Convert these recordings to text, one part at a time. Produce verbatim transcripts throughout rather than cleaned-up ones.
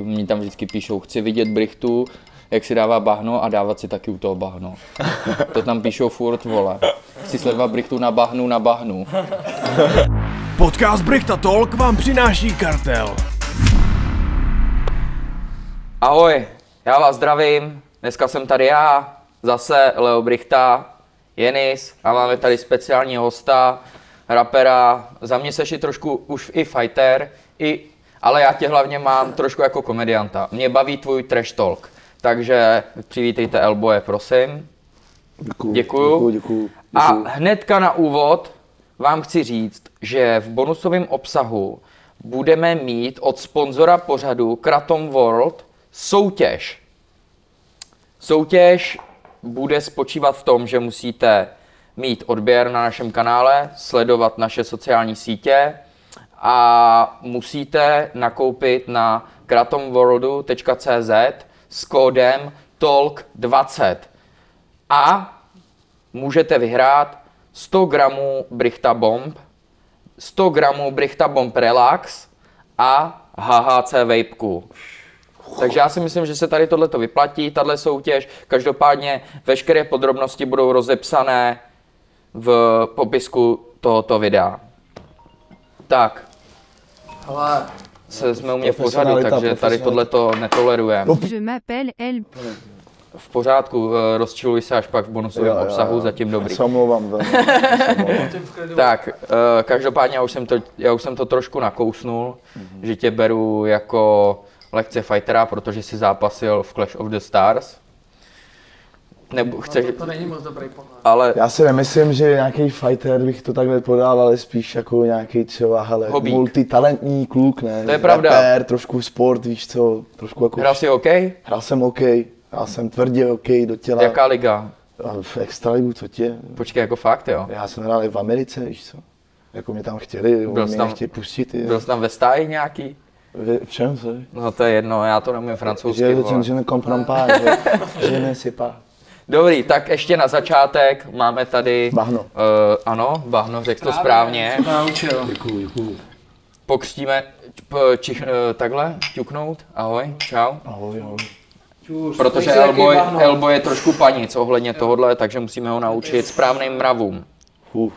mi tam vždycky píšou, chci vidět Brichtu, jak si dává bahno a dávat si taky u toho bahno. To tam píšou furt, vole. Chci sledovat Brichtu na bahnu, na bahnu. Podcast Brichta Talk vám přináší Kartel. Ahoj, já vás zdravím. Dneska jsem tady já, zase Leo Brichta, Jenis a máme tady speciální hosta, rapera. Za mě seš i trošku už i fighter, i, ale já tě hlavně mám trošku jako komedianta. Mě baví tvůj trash talk, takže přivítejte Elboje, prosím. Děkuju. Děkuju. Děkuju, děkuju. A hnedka na úvod vám chci říct, že v bonusovém obsahu budeme mít od sponzora pořadu Kratom World soutěž. Soutěž bude spočívat v tom, že musíte mít odběr na našem kanále, sledovat naše sociální sítě a musíte nakoupit na kratomworldu tečka cé zet s kódem talk dvacet a můžete vyhrát sto gramů Brichta Bomb, sto gramů Brichta Bomb Relax a há há cé vejpku. Takže já si myslím, že se tady tohleto vyplatí, tahle soutěž. Každopádně veškeré podrobnosti budou rozepsané v popisku tohoto videa. Tak. Ale se jsme u mě v pořadu, takže tady tohleto netolerujeme. Je m'appelle El. V pořádku, rozčiluj se až pak v bonusovém Jo, jo, obsahu, jo. zatím dobrý. Se omlouvám velmi. Tak, každopádně já už jsem to, já už jsem to trošku nakousnul, mm-hmm. že tě beru jako lehce fightera, protože jsi zápasil v Clash of the Stars. Nebo chceš... no to, to není moc dobrý pohled. Ale... Já si nemyslím, že nějaký fighter bych to takhle podal, ale spíš jako nějaký třeba, hele, Hobík. multitalentní kluk, ne? To je pravda. Rapper, trošku sport, víš co, trošku jako... Hrál jsi hokej? Hrál jsem hokej, hrál jsem tvrdě hokej do těla. Jaká liga? A v extraligu, co tě? Počkej, jako fakt, jo? Já jsem hrál i v Americe, víš co. Jako mě tam chtěli, Byl mě jsi tam- chtěli pustit. I... Byl jsi tam ve stáji nějaký? V v čem se? No to je jedno, já to nemůžu francouzsky, Že, vole. že ne comprends pas, že, že ne sais pas. Dobrý, tak ještě na začátek máme tady... Bahno. Uh, ano, bahno, řekl to správně. Jsem to naučil. Děkuju, děkuju. Pokřtíme, p- čich, uh, takhle, ťuknout, ahoj, čau. Ahoj, ahoj. Čus, Protože nejsi jaký Elboy, bahno. Elboy je trošku panic ohledně tohohle, takže musíme ho naučit správným mravům. Uf.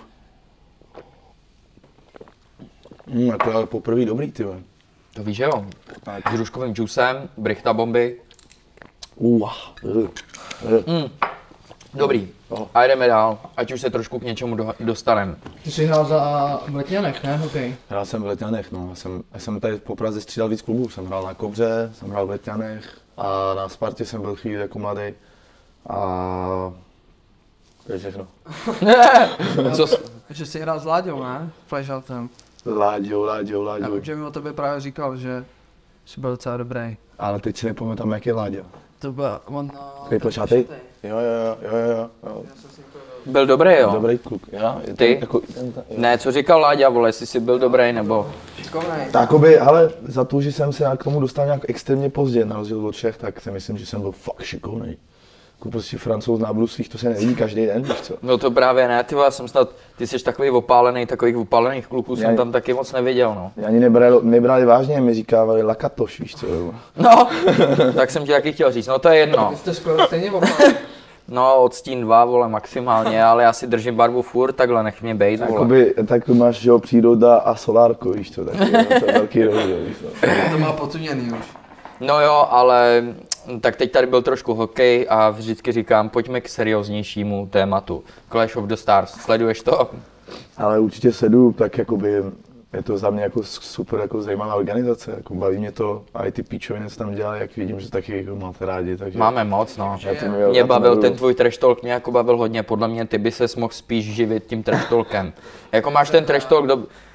Hmm, jako ale poprvé dobrý, ty vole. To víš, že jo? S ruškovým džusem, Brichta bomby. Uh, Mm. Dobrý, Oh. a jdeme dál, ať už se trošku k něčemu do, dostaneme. Ty jsi hrál za v Letňanech, ne? Hokej. Hrál jsem v Letňanech, no. Já jsem, já jsem tady po Praze střídal víc klubů. Jsem hrál na Kobře, jsem hrál v Letňanech a na Spartě jsem byl chvíli jako mladý. A to je všechno. Co, s- Takže jsi hrál s Láďou, ne? Flashoutem. Láďo, Láďo, Já Láďo. vím, že mi o tobě právě říkal, že jsi byl docela dobrý. Ale teď si nepamatám, jak je Láďo. To byl on... Který plešatý? Jo, jo, jo, jo, jo, jo. byl dobrý, jo? Dobrý kluk. Já, je Ty? To, jako, ten, ta, jo. Ne, co říkal Láďa, vole, jestli jsi byl dobrý, nebo... Šikovnej. Takoby, ale za to, že jsem se k tomu dostal nějak extrémně pozdě, na rozdíl od všech, tak si myslím, že jsem byl fakt šikovnej. Jako prostě Francouz na bruslích, to se nevidí každý den, víš co? No to právě ne, ty vole, já jsem snad, ty jsi takový opálený, takových opálených kluků jsem Já- tam taky moc neviděl, no. Mě ani nebrali, nebrali vážně, mi říkávali lakatoš, víš co? Jo. No, tak jsem ti taky chtěl říct, no to je jedno. Vy jste skoro stejně opali. No, odstín dva, vole, maximálně, ale já si držím barvu furt, takhle nech mě bejt, vole. Jakoby, tak tu máš, že jo, příroda a solárko, víš co? Tak to je velký rozdíl, víš co? To má potuněný už. No jo, ale tak teď tady byl trošku hokej a vždycky říkám, pojďme k serióznějšímu tématu. Clash of the Stars, sleduješ to? Ale určitě sedu, tak jakoby, je to za mě jako super jako zajímavá organizace, jako baví mě to a i ty píčoviny, co tam dělají, jak vidím, že taky jako máte rádi, takže... Máme moc, no. Já to měl- Mě já to bavil miluju. ten tvůj trash talk, mě jako bavil hodně, podle mě ty by ses mohl spíš živit tím trash talkem. Jako máš ten trash talk do...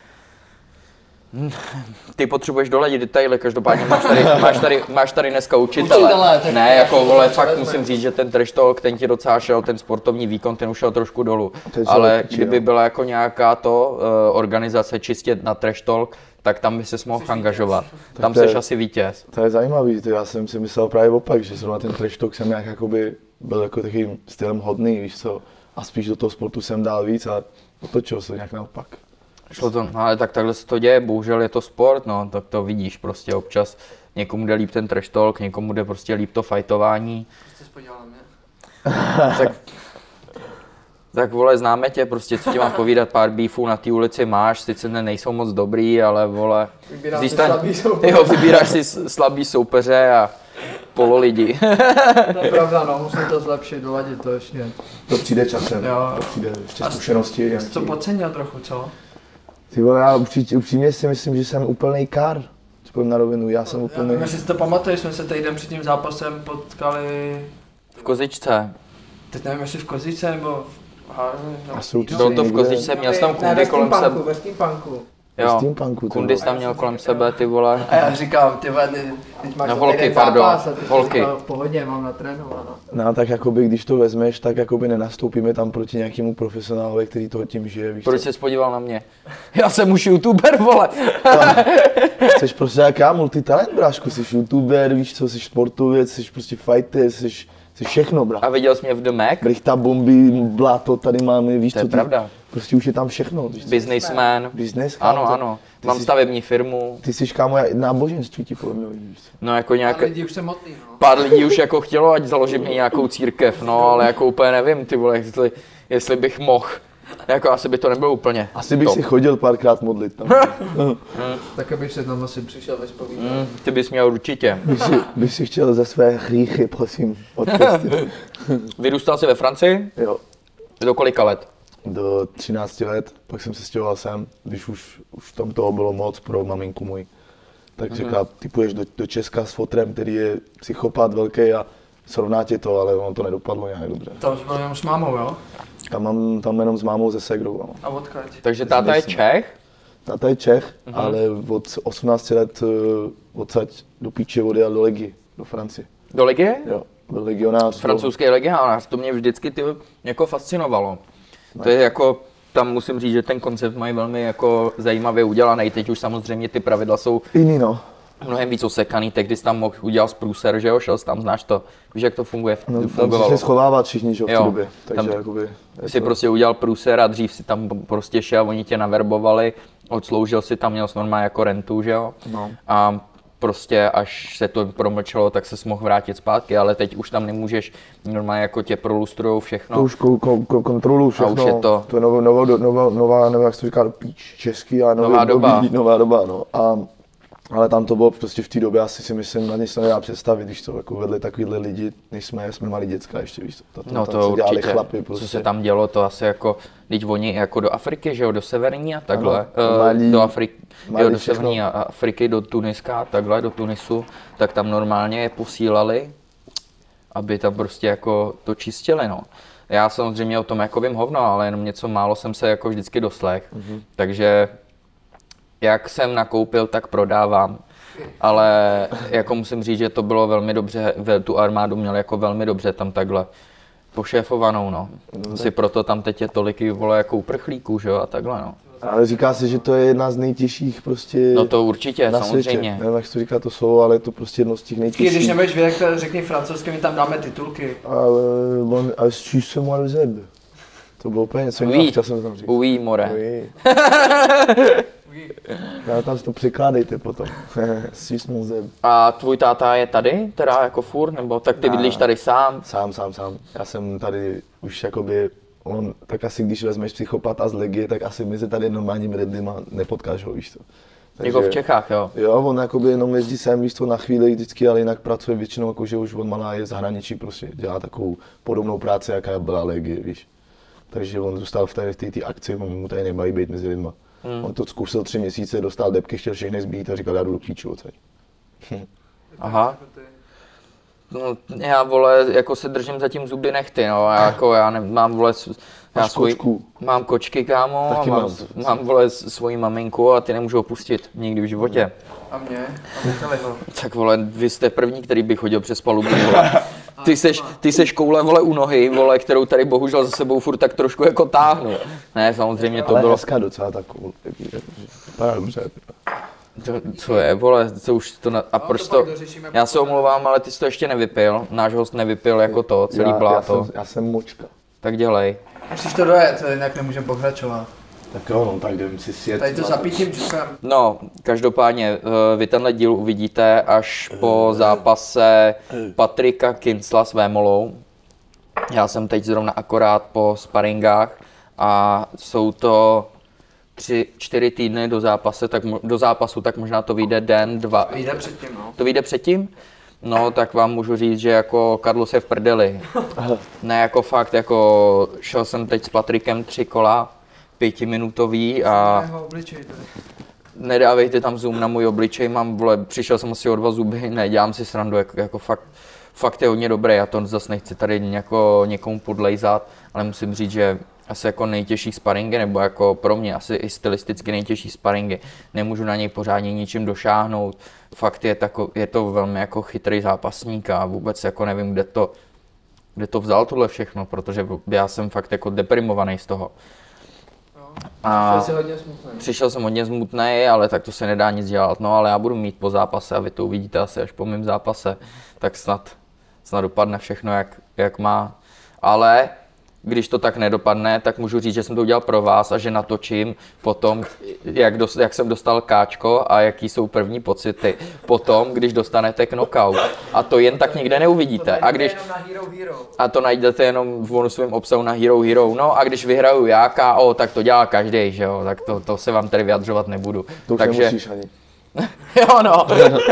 Ty potřebuješ doladit detaily, každopádně máš tady, máš tady, máš tady dneska učitele. Učitele, tak Ne, to je jako všechno, vole, co fakt vezme. musím říct, že ten trash talk, ten ti docela šel, ten sportovní výkon, ten už šel trošku dolů. To je Ale člověk, kdyby jo. byla jako nějaká to uh, organizace čistě na trash talk, tak tam by ses mohl angažovat. Tam to je- seš asi vítěz. To je zajímavý, to já jsem si myslel právě opak, že zrovna ten trash talk jsem nějak jakoby byl jako takovým stylem hodný, víš co, a spíš do toho sportu jsem dál víc a otočil se nějak naopak. Šlo to, no ale tak takhle se to děje, bohužel je to sport, no, tak to vidíš prostě občas. někomu jde líp ten trash talk, někomu jde prostě líp to fajtování. Jsi se podíval na mě? tak, tak vole, známe tě, prostě, co ti mám povídat, pár beefů na té ulici máš, sice ne, nejsou moc dobrý, ale vole, Vybírám si zístan, slabý soupeře. jo, vybíráš si s- slabý soupeře a polo lidi. To je pravda, no, musím to zlepšit, doladit to ještě. To přijde časem, Jo. to přijde ještě A zkušenosti. Jsi to podcenil trochu, co? Ty vole, já upří, upřímně si myslím, že jsem úplnej kár. Co povím na rovinu, já jsem Já úplný. nevím, jestli si to pamatuješ, jsme se týden před tím zápasem potkali, V Kozičce. teď nevím, jestli v Kozice nebo v Háru, no. Asi určitě Byl to v někde. Kozičce, měl jsi tam Ne, kundy ve kolem steampunku, sebe. ve steampunku. Jo, Steampunku, ty kundy vole. jsi tam měl kolem sebe, ty vole. A já říkám, ty vole, teď máš No, za holky, týden pardon, zápas a ty jsi holky. říkal, v pohodě, mám natrénováno. No tak jakoby, když to vezmeš, tak jakoby nenastoupíme tam proti nějakému profesionálovi, který toho tím žije, víš Proč co? jsi podíval na mě? Já jsem už youtuber, vole. Jsi prostě jak já, multitalent, brášku, jsi youtuber, víš co, jsi sportovec, jsi prostě fighter, jsi, jsi všechno, brá. A viděl jsi mě v The Mac? Brichta, bomby, bláto, tady máme, víš To je co, ty- pravda. prostě už je tam všechno, víš co? Businessman. Business, kámo, Ano, to- ano. ty Mám jsi- stavební firmu. Ty jsi kámo, já- náboženství ti povím, víš co? No jako A nějak... lidi už se motný, no. Pár lidí už jako chtělo, ať založím i nějakou církev, no ale jako úplně nevím, ty vole, jestli, jestli bych mohl. Jako asi by to nebylo úplně Asi bych top. si chodil párkrát modlit tam. Tak abych se tam asi přišel ve zpovídání. Mm, ty bys měl určitě. Bych si, bych si chtěl za své hříchy, prosím, odpustit. Vyrůstal jsi ve Francii? Jo, Do kolika let? do třinácti let, pak jsem se stěhoval sem, když už, už tam toho bylo moc pro maminku můj. Tak Mhm. říká, ty půjdeš do, do Česka s fotrem, který je psychopat velký a srovná tě to, ale ono to nedopadlo nějak dobře. Tam jsi byl jenom s mámou, jo? Tam mám tam jenom s mámou ze Segrou. No. A odkud? Takže táta je Zmysl. Čech? Táta je Čech, Mhm. ale od osmnácti let uh, odsaď do píče odjel do Legie, do Francie. Do Legie? Jo, byl legionář. Francouzský legionář, to mě vždycky ty, jako fascinovalo. To je jako, tam musím říct, že ten koncept mají velmi jako zajímavě udělaný. Teď už samozřejmě ty pravidla jsou Jiný no. mnohem víc osekaný, tehdy jsi tam mohl udělat průser, že jo, šel jsi tam, znáš to, víš, jak to funguje, No, tam fungovalo. se schovávat všichni, že jo, v té Jo, době. Takže tam jakoby, je Si to- prostě udělal průser a dřív si tam prostě šel, oni tě naverbovali, odsloužil si tam, měl jsi normálně jako rentu, že jo, No. a prostě až se to promlčelo, tak se mohl vrátit zpátky, ale teď už tam nemůžeš, normálně jako tě prolustrujou všechno. To už ko, ko, ko, kontroluju všechno. už je to- To je nová, nová, nová, nová, nevím, jak se to říká, píč, český a nový, Nová doba. Nový, nová doba, no. A, ale tam to bylo prostě v té době, asi si myslím, na ně se nedá představit, když to jako vedli takovýhle lidi, než jsme, jsme mali děcka ještě, víš to. Tam, No tam to se dělali určitě, chlapy, co prostě. se tam dělo, to asi jako, teď oni jako do Afriky, že jo, do severní a takhle, Ano, eh, Malí, do Afriky, Malí, jo, do všechno. severní a- Afriky, do Tuniska a takhle, do Tunisu, tak tam normálně je posílali, aby tam prostě jako to čistili, no. Já samozřejmě o tom jako vím hovno, ale jenom něco málo jsem se jako vždycky doslech, Mhm. takže jak jsem nakoupil, tak prodávám. Ale jako musím říct, že to bylo velmi dobře, ve- tu armádu měl jako velmi dobře tam takhle pošéfovanou, no. Asi proto tam teď je tolik vole jako uprchlíků, že jo, a takhle, no. Ale říká se, že to je jedna z nejtěžších prostě No to určitě, na světě. samozřejmě. Nevím, jak se to říká to slovo, ale je to prostě jedno z těch Když nejtěžších. nebudeš vědět, tak řekni francouzsky, my tam dáme titulky. Ale on, ale suce moi le zeb. To bylo úplně něco jiného, Oui, chtěl jsem to tam říct. oui, more. Oui. Já tam si to překládejte potom. Suce mon zeb. A tvůj táta je tady, teda jako furt, nebo tak ty Ne. bydlíš tady sám? Sám, sám, sám. Já jsem tady už jakoby, on, tak asi když vezmeš psychopata z Legie, tak asi my se tady normálními lidma nepotkáš, ho, víš to. Jako v Čechách, jo. Jo, on jakoby jenom jezdí sem, víš to, na chvíli vždycky, ale jinak pracuje většinou, jakože už od malá je v zahraničí, prostě dělá takovou podobnou práci, jaká byla Legie, víš. Takže on zůstal v té, v té, té akci, on mu tady nebaví být mezi lidma. Hmm. On to zkusil tři měsíce, dostal depky, chtěl všechny zbít a říkal, já jdu do píču odsaď. Aha. No, já vole, jako se držím zatím zuby nechty, no, já, jako já ne, mám vole, s- já Máš svůj, kočku? mám kočky, kámo, a Taky mám, mám. mám vole s- svoji maminku a ty nemůžu opustit nikdy v životě. A mě? A Michaliho. Tak vole, vy jste první, který by chodil přes palubu, vole. Ty seš, ty seš koule, vole, u nohy, vole, kterou tady bohužel za sebou furt tak trošku jako táhnu. Ne, samozřejmě to Ale bylo, hezká docela takovou, vypadá dobře. to, co je, vole, co už to, na, a proč to to, pak dořešíme já se potom. omlouvám, ale ty jsi to ještě nevypil, náš host nevypil jako to, celý já, bláto, Já jsem, já jsem močka. tak dělej. Musíš to dojet, jinak nemůžeme pokračovat. Tak jo, no, tak jdem si sjet. Tady to zapítím čukem. No, každopádně eh, vy tenhle díl uvidíte až po zápase Patrika Kincla s Vémolou. Já jsem teď zrovna akorát po sparingách a jsou to tři, čtyři týdny do, zápase, tak, do zápasu, tak možná to vyjde den, dva. Vyjde předtím, no. To vyjde předtím? No, tak vám můžu říct, že jako Carlos je v prdeli. Ne, jako fakt, jako šel jsem teď s Patrikem tři kola, pětiminutový a Jeho obličej tady. nedávejte tam zoom na můj obličej, mám, vole, přišel jsem asi o dva zuby, ne, dělám si srandu, jako, jako fakt, fakt je hodně dobré, já to zase nechci tady něko, někomu podlejzat, ale musím říct, že asi jako nejtěžší sparingy, nebo jako pro mě asi i stylisticky nejtěžší sparingy, nemůžu na něj pořádně ničím došáhnout, fakt je, tako, je to velmi jako chytrý zápasník a vůbec jako nevím, kde to, kde to vzal tohle všechno, protože já jsem fakt jako deprimovaný z toho. A Přišel jsi hodně smutný. přišel jsem hodně smutný, ale tak to se nedá nic dělat, no ale já budu mít po zápase a vy to uvidíte asi až po mém zápase, tak snad, snad dopadne všechno jak, jak má, ale když to tak nedopadne, tak můžu říct, že jsem to udělal pro vás a že natočím potom, jak, dos, jak jsem dostal káčko a jaký jsou první pocity potom, když dostanete knockout. A to jen tak nikde neuvidíte. A, když, Jenom na Hero Hero. a to najdete jenom v bonusovém obsahu na Hero Hero. No a když vyhraju já K O, tak to dělá každý, že jo, tak to, to se vám tady vyjadřovat nebudu. To už Takže nemusíš ani. jo no.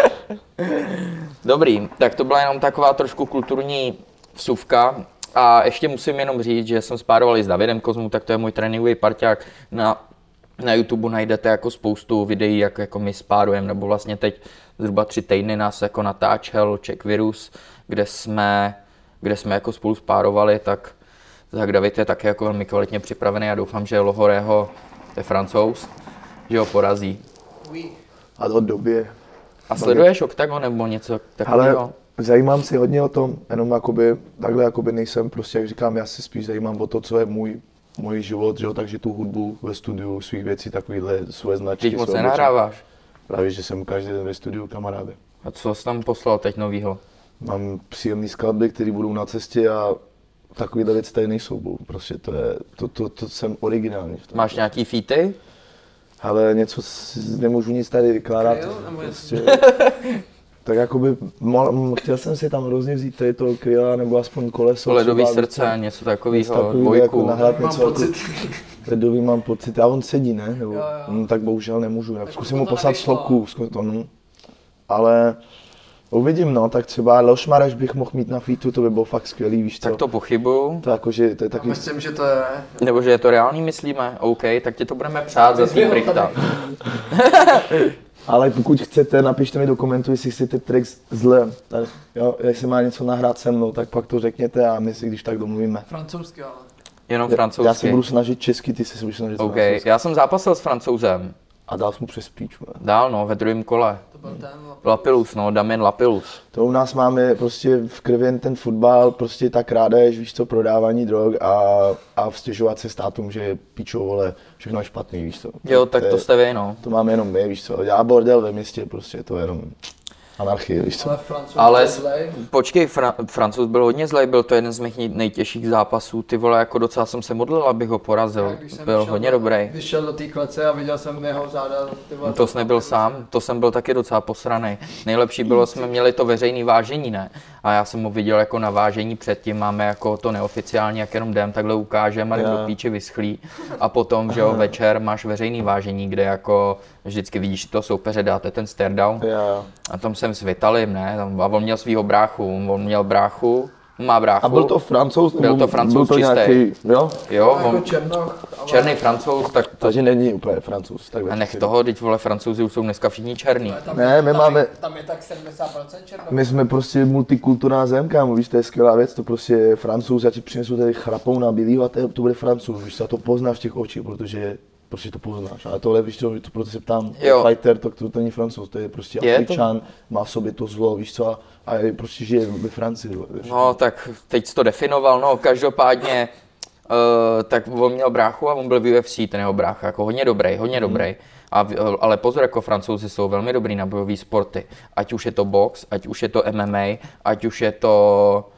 Dobrý, tak to byla jenom taková trošku kulturní vsuvka. A ještě musím jenom říct, že jsem spároval i s Davidem Kozmou, tak to je můj tréninkový parťák. Na, na YouTube najdete jako spoustu videí, jak jako my spárujeme, nebo vlastně teď zhruba tři týdny nás jako natáčel Czech Virus, kde jsme, kde jsme jako spolu spárovali, tak, tak David je také jako velmi kvalitně připravený a doufám, že Lohorého, to je Francouz, že ho porazí. Oui. A od době. A sleduješ Octagon nebo něco takového? Ale zajímám se hodně o tom, jenom jakoby, takhle jakoby nejsem, prostě jak říkám, já se spíš zajímám o to, co je můj, můj život, že jo, takže tu hudbu ve studiu, svých věcí, takovýhle svoje značky. Teď moc svoje nenahráváš. Právě, že jsem každý den ve studiu, kamaráde. A co jsi tam poslal teď novýho? Mám příjemný skladby, které budou na cestě a takovýhle věci tady nejsou, prostě to je, to, to, to jsem originální. v tom. Máš nějaký featy? Ale něco, s- nemůžu nic tady vykládat. Kryl, nebo Prostě, tak jakoby, mo- chtěl jsem si tam hrozně vzít tady toho kryla, nebo aspoň koleso. Ledový třeba, srdce, něco něco takového, takovýhle, jako dvojku. nahrát mám něco, pocit. Jako, ledový mám pocit, a on sedí, ne? Nebo, Jo, jo. No, tak bohužel nemůžu, já zkusím to mu poslat nevyšlo. sloku, zkus to, no. Ale uvidím, no, tak třeba Leoš Mareš bych mohl mít na featu, to by bylo fakt skvělý, víš co? Tak to pochybuju. To jakože, to je Já taky, myslím, že to je... Nebo že je to reálný, myslíme? OK, tak ti to budeme přát za tým Brichta. ale pokud chcete, napište mi do komentu, jestli chcete track zle, tak jo, jestli má něco nahrát se mnou, tak pak to řekněte a my si když tak domluvíme. Francouzsky, ale. Jenom Já se francouzsky. budu snažit česky, ty se budeš snažit OK, francouzsky. já jsem zápasil s Francouzem. A dal jsem mu přes píču. Ne? Dál no, ve druhém kole. To byl ten... Lapilus, no, Damien Lapilus. To u nás máme prostě v krvi jen ten fotbal, prostě ta krádež, víš co, prodávání drog a, a stěžovat se státům, že je píčo, vole, všechno je špatný, víš co. Jo, tak je- to jste vy, no. To máme jenom my, víš co, já bordel ve městě, prostě to je jenom anarchie, víš co. Ale Francouz Ale je s- zlej. počkej, Fra- Francouz byl hodně zlej, byl to jeden z mých nej- nejtěžších zápasů. Ty vole, jako docela jsem se modlil, abych ho Já porazil. když jsem Byl šel hodně do- dobrý. Když šel do té klece a viděl jsem jeho záda, ty vole, To jsi nebyl sám, to jsem byl taky docela posranej. Nejlepší bylo, jsme měli to veřejné vážení, ne? A já jsem ho viděl jako na vážení předtím, máme jako to neoficiálně, jak jenom jdem, takhle ukážeme, a Jo. do píči vyschlý. A potom, že jo, večer máš veřejný vážení, kde jako vždycky vidíš toho soupeře, dáte ten stare down. Já. A tam jsem s Vitalim, ne? Tam, a on měl svýho bráchu, on měl bráchu, má bráchu. A byl to Francouz? Byl nebo to Francouz byl to čistý. nějaký, jo? Jo, jako on, Černoch. ale- černý Francouz, tak to, Takže není úplně Francouz. Tak a nech toho, teď vole, Francouzi už jsou dneska všichni černý. Tam Ne, je- my tam máme- Je, tam je tak sedmdesát procent Černoch. My jsme prostě multikulturná zem, kámo, víš, to je skvělá věc, to prostě je Francouz, já ti přinesu tady chrapou na bílýho a to, to bude Francouz, víš, co, a to poznáš v těch očích, protože prostě to poznáš, ale tohle, víš co, to proto se ptám, Jo. fighter, to, to, to není Francouz, to je prostě Je to? Afričan, má v sobě to zlo, víš co, a, a je, prostě žije ve Francii, víš. No, tak teď jsi to definoval, no, každopádně, uh, tak on měl bráchu a on byl v U F C, ten jeho brácha, jako hodně dobrý, hodně Mhm. dobrý. A, v- ale pozor, jako Francouzi jsou velmi dobrý na bojové sporty, ať už je to box, ať už je to M M A, ať už je to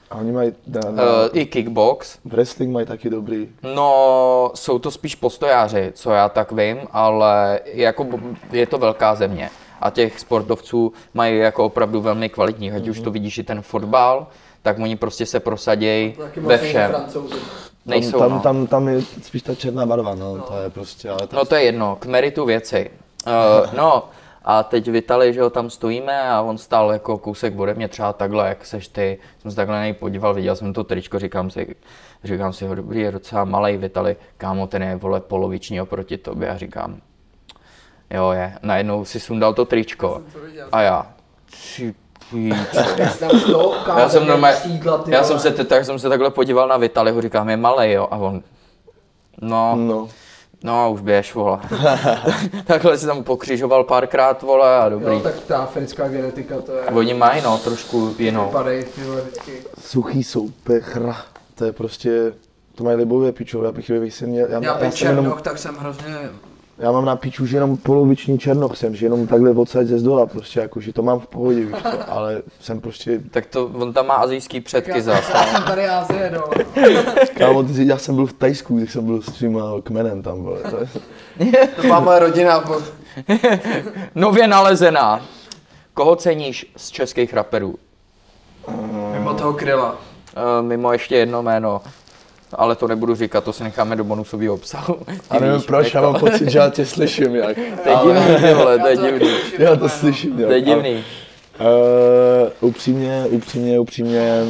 A oni mají, na, na, uh, i kickbox. wrestling mají taky dobrý. No, jsou to spíš postojáři, co já tak vím, ale jako je to velká země. A těch sportovců mají jako opravdu velmi kvalitní, ať mm-hmm. už to vidíš i ten fotbal, tak oni prostě se prosadějí ve všem. Nejsou, tam, no. tam, tam je spíš ta černá barva, no, no. to je prostě, ale to... No to je jedno, k meritu věci. Uh, no, a teď v Italii, že ho tam stojíme a on stál jako kousek ode mě, třeba takhle, jak seš ty, jsem se takhle na něj podíval, viděl jsem to tričko, říkám si, říkám si, ho dobrý, je docela malej v Italii, kámo, ten je, vole, poloviční oproti tobě a říkám, jo je, najednou si sundal to tričko a já, tři já jsem normálně, já jsem se, tak jsem se takhle podíval na Vitaliho, říkám, je malej, jo, a on, no, no, no už běž, vole. Takhle si tam pokřižoval párkrát, vole, a dobrý. Jo, tak ta africká genetika, to je... Oni mají, no, trošku jinou. Vypadají, ty vole, vždycky. Suchý soupe, chra, to je prostě, to mají libové pičové, já bych jsem měl, já, Já, já, já jsem jenom, černoch, tak jsem hrozně... já mám na piču, že jenom poloviční černoch jsem, že jenom takhle odsaď ze zdola, prostě jako, že to mám v pohodě, víš to, ale jsem prostě, Tak to, on tam má asijský předky zase. Já jsem tady Azie, no. kámo, ty si, já jsem byl v Tajsku, když jsem byl s svým kmenem tam, vole, to je, To má moje rodina, bo... Nově nalezená. Koho ceníš z českých raperů? Mimo toho Kryla. Uh, mimo ještě jedno jméno. Ale to nebudu říkat, to si necháme do bonusového obsahu. a nevím proč, já mám pocit, že já tě slyším jak. To je divný, ty vole, to je divný. Já to slyším jak. To je divný. Uh, upřímně, upřímně, upřímně,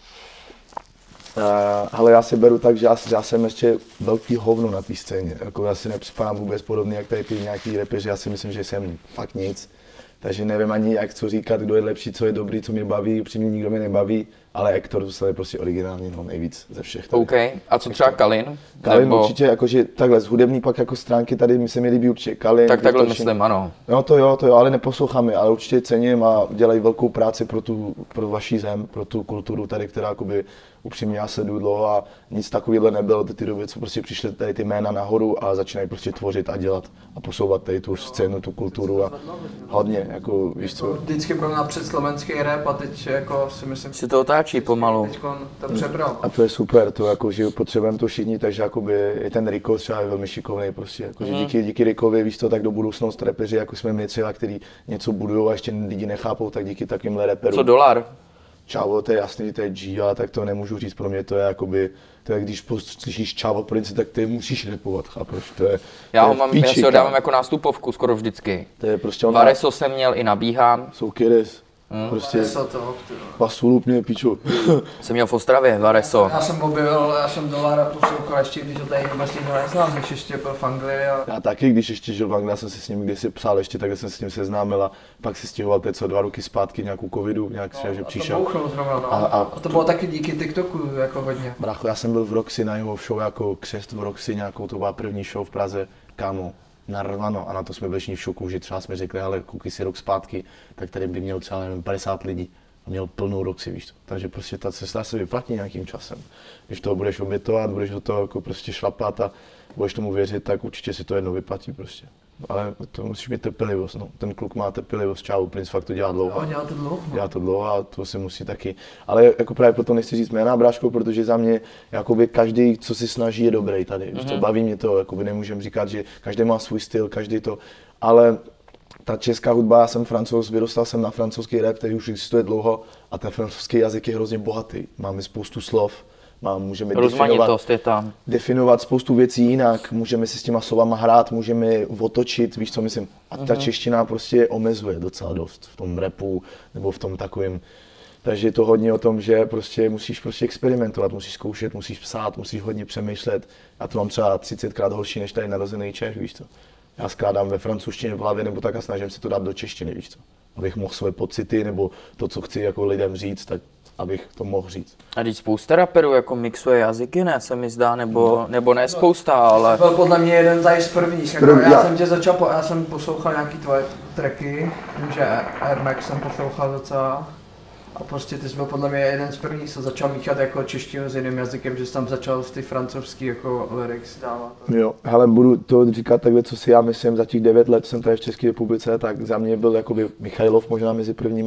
uh, hele, já si beru tak, že já, já jsem ještě velký hovno na té scéně, jako já si nepřipadám vůbec podobný, jak tady ty nějaký rapeři, já si myslím, že jsem fakt nic, takže nevím ani jak co říkat, kdo je lepší, co je dobrý, co mě baví, upřímně nikdo mě nebaví, ale Hector to je prostě originální, no nejvíc ze všech tady. OK, a co třeba Kalin? Kalin Nebo... určitě, jakože takhle z hudební pak jako stránky tady mi se mi líbí určitě Kalin. Tak takhle Vytočen. myslím, ano. No to jo, to jo, ale neposlouchám je, ale určitě cením a dělají velkou práci pro tu, pro vaši zem, pro tu kulturu tady, která jakoby upřímně já sleduju dlouho a nic takového nebylo do té doby, co prostě přišly tady ty jména nahoru a začínají prostě tvořit a dělat a posouvat tady tu scénu, tu kulturu a hodně, jako víš co. Vždycky byl napřed slovenský rap a teď jako si myslím, Si to otáčí pomalu. teď to přebral. A to je super, to jako, že potřebujeme to všichni, takže jakoby i ten Rico třeba je velmi šikovný prostě, jako, že díky, díky Rikovi, víš to, tak do budoucnost repeři, jako jsme my třeba, který něco budujou a ještě lidi nechápou, tak díky takovýmhle reperům. Co Dolar? Čavo, to je jasný, že to je G, ale tak to nemůžu říct, pro mě to je jakoby, to je když slyšíš Čavo Prince, tak ty musíš rapovat, chápeš, to je, Já to ho je mám, píči, já si ho kámo. dávám jako nástupovku skoro vždycky. To je prostě on Vareso jsem měl i nabíhám. jsou Kyrys, Hmm. prostě Co to, ty vole. Pasulup mě, pičo. Jsem měl v Ostravě, Vareso. Já jsem objevil, já jsem Dolara poslouchal ještě, když ho tady vůbec nikdo neznal, když ještě byl v Anglii a... Já taky, když ještě žil v Anglii, já jsem si s ním kdysi psal ještě, tak jsem se s ním seznámil a pak si stěhoval teď co dva roky zpátky nějakou covidu, nějak no, že přišel. A to bouchnul zrovna, no. A- A, a- a, to bylo taky díky TikToku, jako hodně. Brácho, já jsem byl v Roxy na jeho show jako křest v Roxy, nějakou, to byla první show v Praze, kámo, narvano a na to jsme byli všichni v šoku, že třeba jsme řekli, ale koukej si rok zpátky, tak tady by měl třeba nevím, padesát lidí a měl plnou Roxy, víš to. Takže prostě ta cesta se vyplatí nějakým časem. Když toho budeš obětovat, budeš do toho jako prostě šlapat a budeš tomu věřit, tak určitě si to jednou vyplatí prostě. Ale to musíš mít trpělivost, no. Ten kluk má trpělivost, Čau Prince fakt to dělá dlouho. Jo, dělá to dlouho. Dělá to dlouho a to si musí taky. Ale jako právě proto nechci říct jména, bráško, protože za mě jakoby každý, co si snaží, je dobrý tady. Mm-hmm. To baví mě to, jakoby nemůžeme říkat, že každý má svůj styl, každý to, ale ta česká hudba, já jsem Francouz, vyrůstal jsem na francouzský rap, který už existuje dlouho a ten francouzský jazyk je hrozně bohatý. Máme spoustu slov, mám, můžeme definovat, Rozmanitost je tam. definovat spoustu věcí jinak, můžeme si s těma slovama hrát, můžeme je otočit, víš co myslím. A ta čeština prostě omezuje docela dost v tom rapu nebo v tom takovém. Takže je to hodně o tom, že prostě musíš prostě experimentovat, musíš zkoušet, musíš psát, musíš hodně přemýšlet. Já to mám třeba třicetkrát horší než tady narozený Čech, víš co. Já skládám ve francouzštině v hlavě nebo tak a snažím se to dát do češtiny, víš co. Abych mohl svoje pocity nebo to, co chci jako lidem říct, tak abych to mohl říct. A teď spousta raperů jako mixuje jazyky, ne, se mi zdá, nebo, nebo ne spousta, ale... Byl podle mě jeden tady z prvních, jako, Prv- já, já- jsem tě začal, po, já jsem poslouchal nějaký tvoje tracky, vím, že Air Max jsem poslouchal docela. A prostě ty jsi byl podle mě jeden z prvních, co začal míchat jako češtinu s jiným jazykem, že jsi tam začal ty francouzský jako lyrics dávat. Jo, hele, budu to říkat takhle, co si já myslím, za těch devět let jsem tady v České republice, tak za mě byl jakoby Michailov možná mezi prvníma.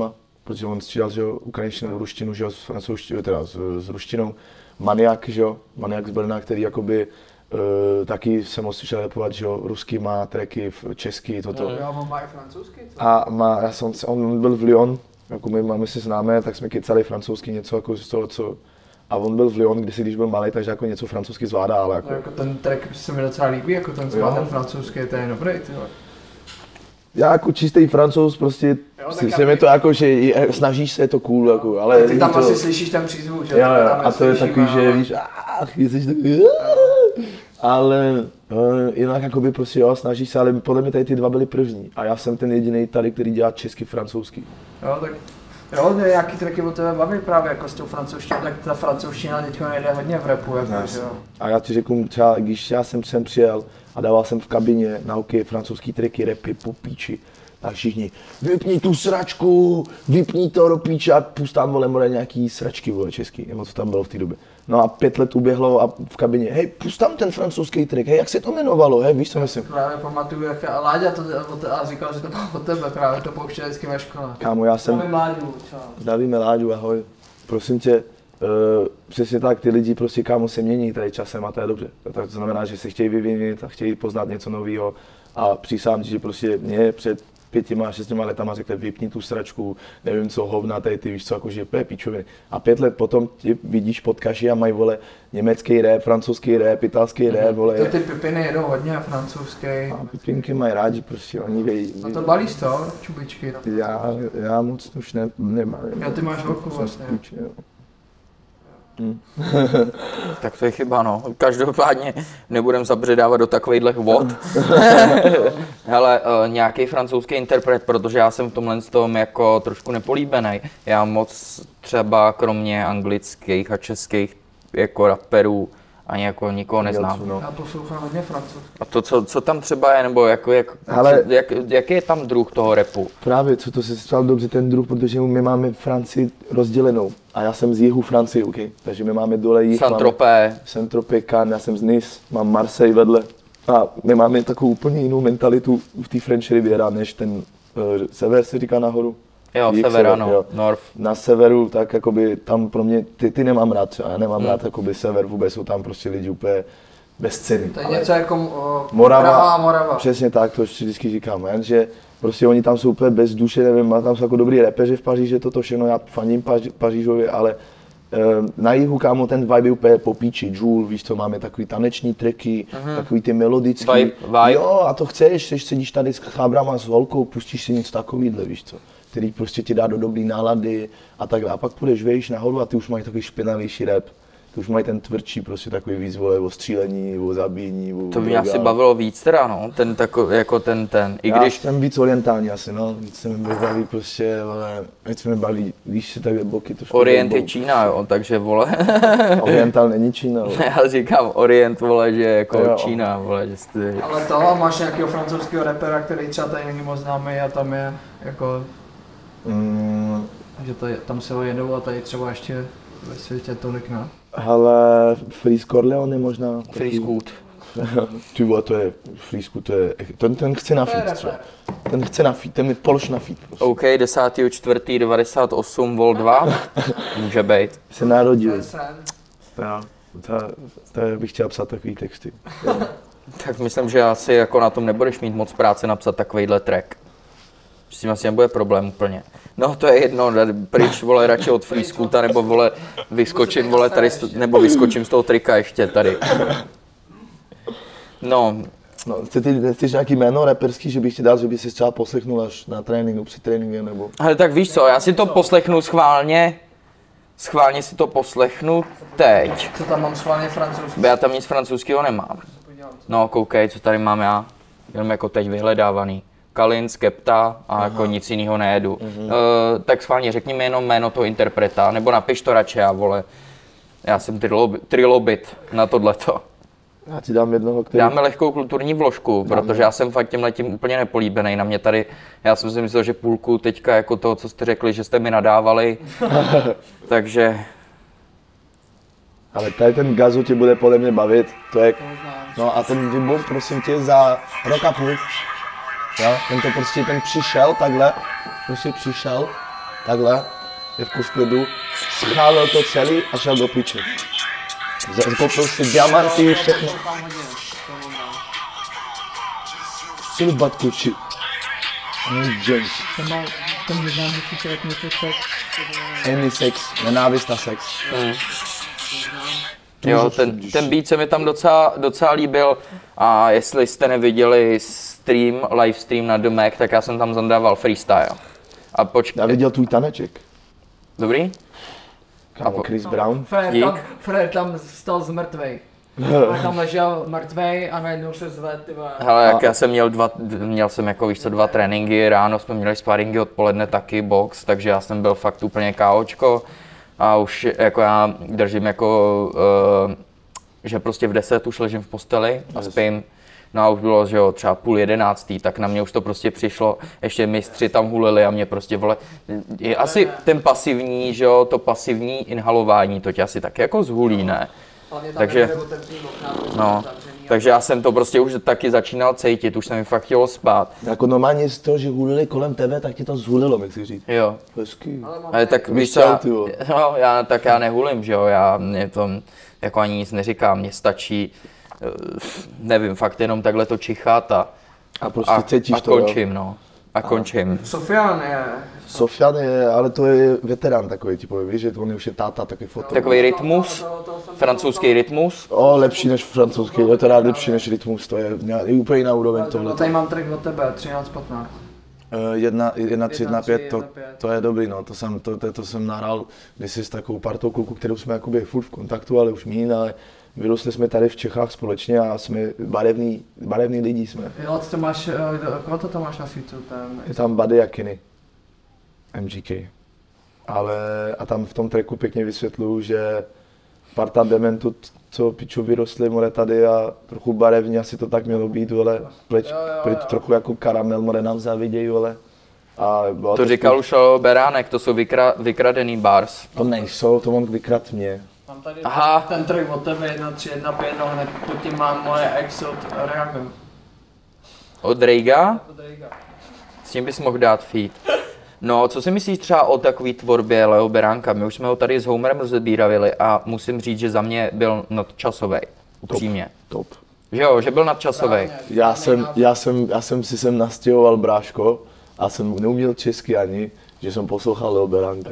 protože on střídal, že jo, ukrajinštinu, ruštinu, že jo, s francouzštinou, teda s, s ruštinou. Maniak, že jo, Maniak z Brna, který jakoby Uh, taky jsem mohl slyšel rapovat, že jo, ruský má tracky, český, toto. Jo, on má i francouzský, co? A má, já jsem, on byl v Lyon, jako my, my se známe, tak jsme kecali francouzsky něco jako z toho, co... A on byl v Lyon, kdysi, když byl malý, takže jako něco francouzsky zvládá, ale jako... No, jako ten track se mi docela líbí, jako ten co má ten francouzský, to je dobrý, ty vole. Já jako čistý Francouz prostě, jo, si, se mi to jako, že je, snažíš se, je to cool, jako, ale... Ty tam to, asi slyšíš ten přízvuk, že? Jo, jo, a to je takový, že víš, ach, jsi takový, ale uh, jinak jakoby prostě jo, snažíš se, ale podle mě tady ty dva byly první a já jsem ten jediný tady, který dělá česky, francouzský. Jo, tak jo, nějaký tracky o tebe baví právě jako s tou francouzštinou, tak ta francouzština teďko nejde hodně v rapu, jako, yes. Že jo. A já ti řeknu, třeba když já jsem sem přijel a dával jsem v kabině na hokej francouzský tracky, rapy, po píči, tak všichni, vypni tu sračku, vypni to do píče a pustám, vole, more nějaký sračky, vole, český, nebo co tam bylo v té době. No a pět let uběhlo a v kabině, hej, pustám ten francouzský track, hej, jak se to jmenovalo, hej, víš co myslím? Právě pamatuju, jak Láďa to a říkal, že to bylo od tebe, právě to pouštěl vždycky ve škole. Kámo, já jsem... Zdravím Láďu, čau. Zdravíme Láďu, ahoj. Prosím tě, uh, přesně tak, ty lidi prostě, kámo, se mění tady časem a to je dobře. To znamená, že se chtějí vyvinit a chtějí poznat něco nového a přísám ti, že prostě mě před pětima, šestima letama řekli, vypni tu sračku, nevím co, hovna, tady ty víš co, jakože je píčoviny. A pět let potom ti vidíš podcazy a mají, vole, německý rap, francouzský rap, italský rap, vole. To ty pipiny jedou hodně francouzský. A pipinky mají rádi, prostě oni vějí. A to balíš to, čubičky? No. Já, já moc už ne, nemám. Já ty máš velkou vlastně. Hmm. Tak to je chyba, no. Každopádně nebudem zabředávat do takovejhle vod. Hele, uh, nějaký francouzský interpret, protože já jsem v tomhle tom jako trošku nepolíbený. Já moc třeba kromě anglických a českých jako rapperů ani jako nikoho neznám. No. Já poslouchám hodně francouzsky. A to, co, co tam třeba je, nebo jako, jak, Ale, co, jak, jaký je tam druh toho rapu? Právě, co to se stalo dobře ten druh, protože my máme Francii rozdělenou. A já jsem z jihu Francie, okay? Takže my máme dole jih. Saint-Tropez. Saint-Tropez, Cannes, já jsem z Nice, mám Marseille vedle. A my máme takovou úplně jinou mentalitu v té French Riviera, než ten uh, sever se říká nahoru. Jo, Jich, sever, ano, jo. North. Na severu, tak jakoby tam pro mě, ty, ty nemám rád třeba, já nemám hmm. rád jakoby sever, vůbec jsou tam prostě lidi úplně bez ceny. To je něco jako o, Morava, Praha a Morava. Přesně tak, to vždycky říkám, jenže prostě oni tam jsou úplně bez duše, nevím, má tam jsou jako dobrý repeři v Paříži, toto všechno, já faním Paři, Pařížově, ale e, na jihu, kámo, ten vibe je úplně po píči, Joule, víš co, máme takový taneční tracky, mm-hmm. takový ty melodický, vibe, vibe. Jo, a to chceš, chceš sedíš tady s chábrama, s holkou, pustíš si něco takovýhle, víš co, který prostě ti dá do dobrý nálady a takhle, a pak půjdeš, vejš nahoru a ty už mají takový špinavější rap. To už mají ten tvrdší, prostě takový výzvole o střílení, o zabíjení, o to mě asi bavilo víc teda, no, ten takový, jako ten, ten, i já když... jsem víc orientální asi, no, víc se mi baví prostě, ale víc se mi baví, víš si takhle boky trošku... Orient je Čína, jo, takže vole... Orientál není Čína, vole. Já říkám Orient, vole, že jako jo. Čína, vole, že jste... Ale to, máš nějakého francouzského rapera, který třeba tady není moc známý a tam je, jako... Mm. Že tady, tam se ho jedou a tady třeba ještě ve světě tolik, ne? Ale Freeze Corleone možná. Freeze Scoot. Ty vole, to je, Freeze to je, ten, ten chce na feed třeba. Ten chce na feed, ten mi polož na feed. Prostě. OK, desátého čtvrtého devadesát osm vol dva, může být. Se narodil. Já, to bych chtěl psát takový texty. Tak myslím, že asi jako na tom nebudeš mít moc práce napsat takovýhle track. S tím asi nebude problém úplně. No to je jedno, pryč, vole, radši od Freeze Scoota, nebo vole, vyskočím, vole, tady, nebo vyskočím z toho trika ještě tady. No. No, chceš nějaký jméno raperský, že bych ti dal, že by si třeba poslechnul až na tréninku, při tréninku, nebo? Ale tak víš co, já si to poslechnu schválně, schválně si to poslechnu teď. Co tam mám schválně francouzský? Já tam nic francouzského nemám. No koukej, co tady mám já, jenom jako teď vyhledávaný. Kalin, Skepta a jako aha. Nic jiného nejedu. Mm-hmm. Uh, tak schválně řekni mi jenom jméno toho interpreta, nebo napiš to radši, já vole. Já jsem trilobit, trilobit na tohleto. Já ti dám jednoho, který... Dáme lehkou kulturní vložku, dáme. Protože já jsem fakt tímhletím úplně nepolíbený. Na mě tady, já jsem si myslel, že půlku teďka jako toho, co jste řekli, že jste mi nadávali. Takže... Ale tady ten Gazu tě bude podle mě bavit, to je... No a ten výbor, prosím tě, za rok a půl. Jo, ten to prostě, ten přišel takhle, prostě přišel takhle, je v klidu, schálil to celý a šel do piče. Kopil si diamanty, všechno. Chci batku, či... James. Ten má, ten neznámější člověk něco sex. Any sex, nenávist a sex. Mm. Jo, ten, ten beat se mi tam docela, docela líbil a jestli jste neviděli stream, live stream na The Mac, tak já jsem tam zandával freestyle. A počkej. Já viděl tvůj taneček. Dobrý? Kámo, Chris Brown. Fred tam, Fred tam stal z mrtvej. Fred tam ležel mrtvej a najednou se zved, ty vole. Hele, jak já jsem měl dva, měl jsem jako víš co, dva tréninky, ráno jsme měli sparingy, odpoledne taky box, takže já jsem byl fakt úplně káočko. A už jako já držím jako, uh, že prostě v deset už ležím v posteli a spím. No a už bylo, že jo, třeba půl jedenáctý, tak na mě už to prostě přišlo, ještě mistři tam hulili a mě prostě, vole, je asi ten pasivní, že jo, to pasivní inhalování, to tě asi taky jako zhulí, ne? Takže, no, takže já jsem to prostě už taky začínal cítit, už jsem mi fakt chtělo spát. Jako normálně z toho, že hulili kolem tebe, tak ti to zhulilo, mi chci říct. Jo. Hezký. Ale tak víš co, no, já, tak já nehulím, že jo, já mě to jako ani nic neříkám, mně stačí, nevím, fakt jenom takhle to čichat a, a, prostě a, cítíš a to, končím, jo. no. A končím. Sofian je... Sofian je, ale to je veterán takový, typu, víš, že on už je táta, takový foto. Takový rytmus, francouzský rytmus. O, lepší než francouzský, je to rád lepší než rytmus, to je, je úplně na úroveň tohle. Tady mám track od tebe, třináct patnáct. Uh, jedna, jedna, tři, jedna, pět, to, to je dobrý, no, to jsem, to, to, to jsem nahrál kdysi s takovou partou kluků, kterou jsme jakoby furt v kontaktu, ale už míň, ale vyrostli jsme tady v Čechách společně a jsme barevní, barevní lidi jsme. Jo, ty to máš, koho to tam máš na svítu? Ten... Je tam Buddy a Kenny, M G K. Ale a tam v tom tracku pěkně vysvětluju, že parta dementů, co piču vyrostli more tady a trochu barevně asi to tak mělo být, ale pleč, pleč trochu jako karamel more nám závidějí, ale. A to, to říkal už o Beránek, to jsou vykra, vykradený bars. To nejsou, to on vykrad mě. Mám tady Aha. ten track od tebe, jedna tři jedna pět, no hned pod tím mám moje ex od Reagan. Od Reiga? Od Reiga. S tím bys mohl dát feat. No, co si myslíš třeba o takové tvorbě Leo Beránka? My už jsme ho tady s Homerem rozebíravili a musím říct, že za mě byl nadčasový. Upřímně. Top. Že jo, že byl nadčasový. Já jsem, já jsem, já jsem si sem nastěhoval bráško a jsem neuměl česky ani, že jsem poslouchal Leo Beránka.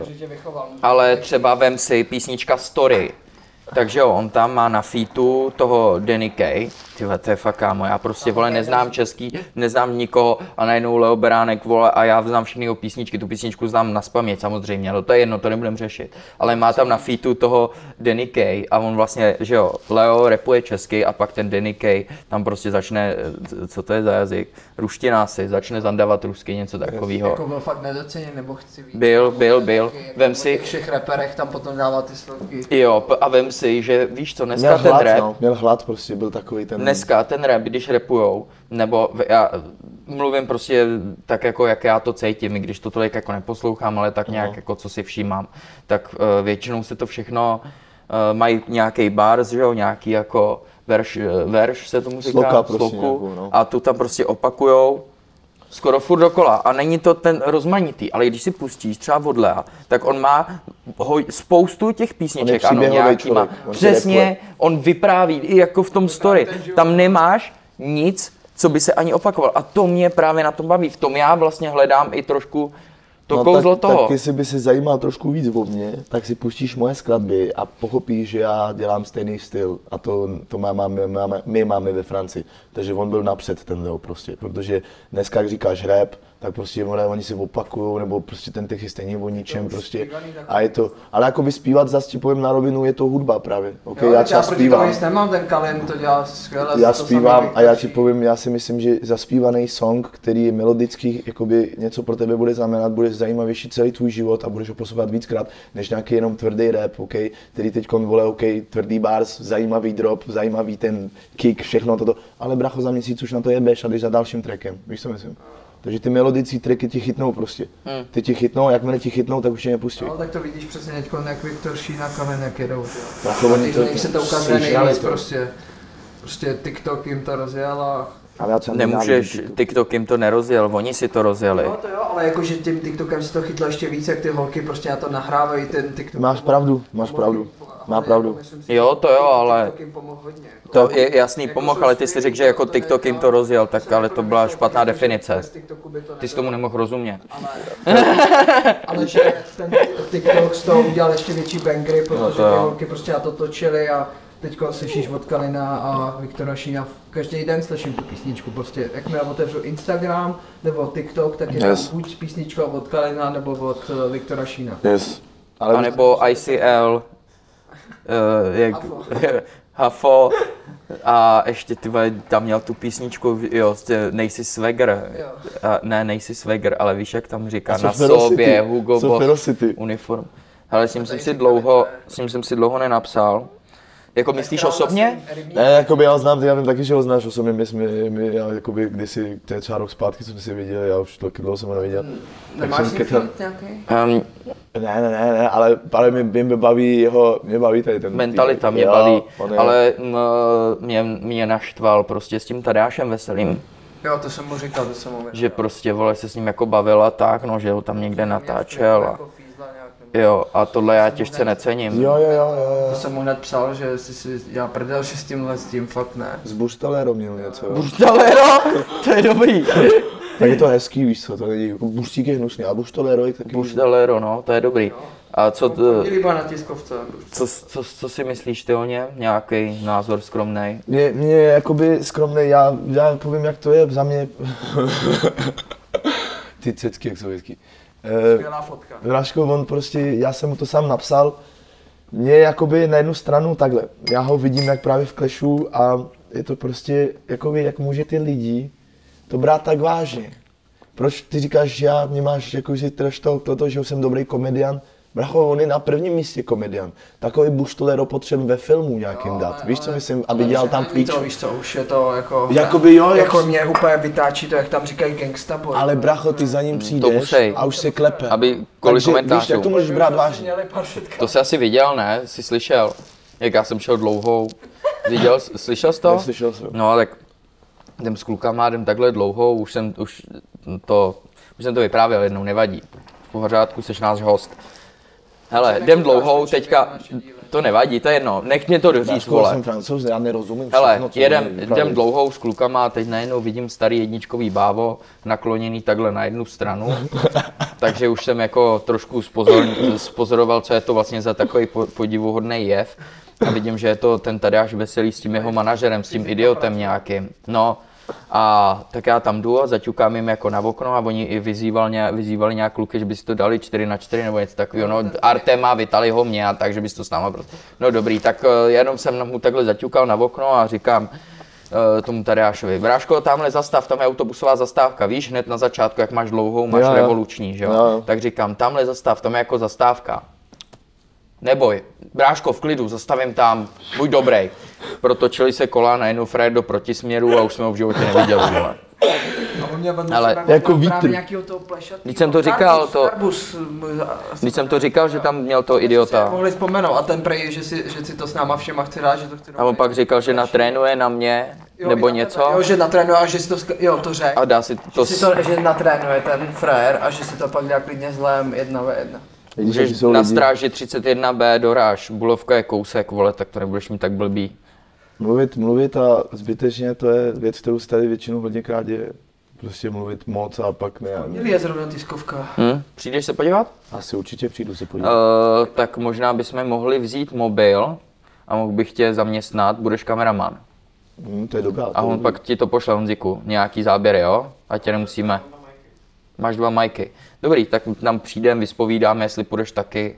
Ale třeba vem si písnička Story. Takže jo, on tam má na featu toho Danny Kay. Tyhle, to je fakt kámo, já prostě vole neznám český, neznám nikoho a najednou Leo Beránek vole a já znám všechny jeho písničky, tu písničku znám nazpaměť samozřejmě, no to je jedno, to nebudem řešit. Ale má tam na featu toho Danny Kay a on vlastně, že jo, Leo rapuje česky a pak ten Danny Kay tam prostě začne, co to je za jazyk, ruština si, začne zandávat rusky, něco takového. Jako byl fakt nedoceněn, nebo chci víc. Byl, byl, byl, vem si. Po všech raperech tam potom dává ty sloky. Jo, a vem si, že víš co, dneska měl ten hlad, rap, no, měl hlad prostě, byl takový ten... Dneska ten rap, když rapujou, nebo já mluvím prostě tak jako jak já to cítím, i když to tolik jako neposlouchám, ale tak nějak uh-huh. jako co si všímám, tak uh, většinou se to všechno, uh, mají nějaký bars, že jo, nějaký jako verš, verš se tomu říká, sloka prostě sloku, nějakou, no. A tu tam prostě opakujou skoro furt dokola a není to ten rozmanitý, ale když si pustíš třeba od Lea, tak on má hoj, spoustu těch písniček, ano, nějaký má. Přesně, on vypráví i jako v tom story, tam nemáš nic, co by se ani opakoval a to mě právě na tom baví, v tom já vlastně hledám i trošku to no, kouzlo tak, toho. Tak jestli by se zajímal trošku víc o mě, tak si pustíš moje skladby a pochopíš, že já dělám stejný styl a to, to má, máme, máme, my máme ve Francii. Takže on byl napřed ten Leo prostě, protože dneska, jak říkáš rap, tak prostě oni se opakujou, nebo prostě ten text je stejně o ničem prostě a je to, ale jako by zpívat zase ti povím na rovinu, je to hudba právě, okay, jo, já třeba zpívám. Já nemám ten Kalin, to dělá skvěle. Já zpívám a já ti povím, já si myslím, že zaspívaný song, který je melodický, jakoby něco pro tebe bude znamenat, bude zajímavější celý tvůj život a budeš ho poslouchat víckrát, než nějaký jenom tvrdý rap, okay, který teď vole, okay, tvrdý bars, zajímavý drop, zajímavý ten kick, všechno toto, ale bracho za měsíc už na to jebeš a jdeš za dalším trackem, víš co myslím? Takže ty melodické tracky ti chytnou prostě. Hmm. Ty ti chytnou, jakmile ti chytnou, tak už tě nepustí. No tak to vidíš přesně teď, jak Viktor Šína, Kalin, jak jedou. A to to, se to ukazuje nejvíc prostě. Prostě TikTok jim to rozjel a Ale já třeba Nemůžeš, nenávidím TikTok jim to nerozjel, oni si to rozjeli. No to jo, ale jakože tím TikTokem se to chytlo ještě víc, jak ty holky prostě na to nahrávají ten TikTok. Máš pravdu, máš pravdu. Má pravdu. Jo, to jo, ale TikTok jim pomohl hodně. Jako. to je jasný pomoh, ale ty si řekl, že jako TikTok jim to rozjel, tak ale to byla špatná definice. Ty jsi tomu nemohl rozumět. Ale že ten TikTok z toho udělal ještě větší bangry, protože ty holky prostě na to točily a teďko slyšíš od Kalina a Viktora Šína, každý den slyším tu písničku, prostě jakmile otevřu Instagram nebo TikTok, tak je tam Yes. buď písnička od Kalina nebo od uh, Viktora Šína. Yes. A nebo I C L, uh, jak, Hafo. Hafo, a ještě ty vole, tam měl tu písničku, jo, nejsi swagger, Jo. a, ne, nejsi swagger, ale víš, jak tam říká, A na Soferocity. sobě, Hugo Boss, Soferocity. uniform. Ale s ním jsem si dlouho, s ním jsem si dlouho nenapsal. Jako myslíš osobně? Ne, jakoby já ho znám, já vím taky, že ho znáš osobně, my jsme, my, já jakoby kdysi, to je třeba rok zpátky, co jsme si viděli, já už taky dlouho jsem ho neviděl. Nemáš jsem s ním kecal. feed nějaký? Um, Ne, ne, ne, ne, ale, ale mě, mě baví jeho, mě baví tady ten mentalita mě jo, baví, on je- ale m, mě, mě naštval prostě s tím Tadeášem Veselým, Jo, to jsem mu říkal, to jsem mu že prostě vole se s ním jako bavila tak, no, že ho tam někde natáčel a Jako fízla nějak, nebo- jo, a tohle já těžce necením. Jo, jo, jo, jo, To jo. jsem mu hned psal, že jsi si já prdel, že s tímhle s tím fakt ne. S Buštalérou měl něco, jo. Buštalero, to je dobrý. Tak je to hezký, víš co, to není, jako Buštík je hnusný, a Buštalérou je taky. Buštalero, no, to je dobrý. A co, t- Měli byla na tiskovce. co, co, co si myslíš ty o něm? Nějaký názor skromnej? Mě, mě jakoby skromný, já, já povím, jak to je, za mě, ty cecky, jak jsou hezký. Eh, Skvělá fotka. Vraško, on prostě, já jsem mu to sám napsal, mě jakoby na jednu stranu takhle, já ho vidím jak právě v Clashu a je to prostě, jakoby, jak může ty lidi to brát tak vážně. Proč ty říkáš, že já mě máš jako si trash talk, toto, že jsem dobrý komedian? Bracho, on je na prvním místě komedian. Takový Buštolero potřebuji ve filmu nějakým dát. Víš, co myslím, aby dělal tam Není píč. to, víš co, už je to jako... Jakoby jo, jako jak- mě úplně vytáčí to, jak tam říkají gangsta boy. Ale bracho, ty za ním přijdeš musej. a už se klepe. Aby kvůli Takže, víš, komentářů. jak to můžeš brát vážně? Měli paršetka. To jsi asi viděl, ne? Jsi slyšel? Jak já jsem šel dlouhou. Viděl, jsi- slyšel jsi to? Neslyšel jsem. No, tak jdem s klukama, jdem takhle dlouhou, už jsem, už to, už jsem to vyprávěl jednou, nevadí. V pořádku, jsi náš host. Hele, jdem dlouhou, teďka, to nevadí, to je jedno, nech mě to doříct, Braško, vole. jsem Francouz, já nerozumím Hele, všechno, co jedem, oni vyprávějí. jdem dlouhou s klukama, teď najednou vidím starý jedničkový bávo, nakloněný takhle na jednu stranu, takže už jsem jako trošku spozor, spozoroval, co je to vlastně za takový po- podivuhodný jev. A vidím, že je to ten Tadeáš Veselý s tím jeho manažerem, s tím idiotem nějakým. No, a tak já tam jdu a zaťukám jim jako na okno a oni i vyzýval ně, vyzývali nějak kluky, že by si to dali čtyři na čtyři nebo něco takového. No, Artema, Vitaliho mě a tak, že bys to s náma prostě. No dobrý, tak eh, jenom jsem mu takhle zaťukal na okno a říkám eh, tomu Tadeášovi, Bráško, tamhle zastav, tam je autobusová zastávka, víš, hned na začátku, jak máš dlouhou, máš Jo, jo. revoluční, že jo? Jo, jo. Tak říkám, tamhle zastav, tam je jako zastávka. Neboj, Bráško, v klidu, zastavím tam, buď dobrý. Protočili se kola na jednu frajer do protisměru a už jsme ho v životě neviděli, vole. A on mě vedl Ale sebe, jako on měl vítr. právě nějakýho toho plešatýho. Vždyť jsem to říkal, Carbus, to- Carbus, Když jsem to říkal, že tam měl to si idiota. mohli vzpomenout a ten prej, že si, že si to s náma všema chce dát, že to chce A on pak říkal, že natrénuje na mě, Jo, nebo i na něco. tebe. Jo, že natrénuje a že si to, sk- jo, to řek. A dá si to, Že, si to, že natrénuje ten frajer a že si to pak dá klidně zlém jedna ve jedna. Vidíš, jaký můžeš jsou na lidi. stráži třicet jedna bé doráž, Bulovka je kousek, vole, tak to nebudeš mít tak blbý. Mluvit, mluvit a zbytečně, to je věc, kterou se tady většinou hodněkrát děje. Prostě mluvit moc a pak ne. Měli je zrovna tiskovka. Hm? Přijdeš se podívat? Asi určitě přijdu se podívat. Uh, tak možná bychom mohli vzít mobil a mohl bych tě zaměstnat, budeš kameraman. Hm, to je dobrá. A to on je pak ti to pošle Honziku, nějaký záběry, jo? A tě nemusíme. Máš dva majky. Dobrý, tak nám přijdem, vyspovídáme, jestli půjdeš taky.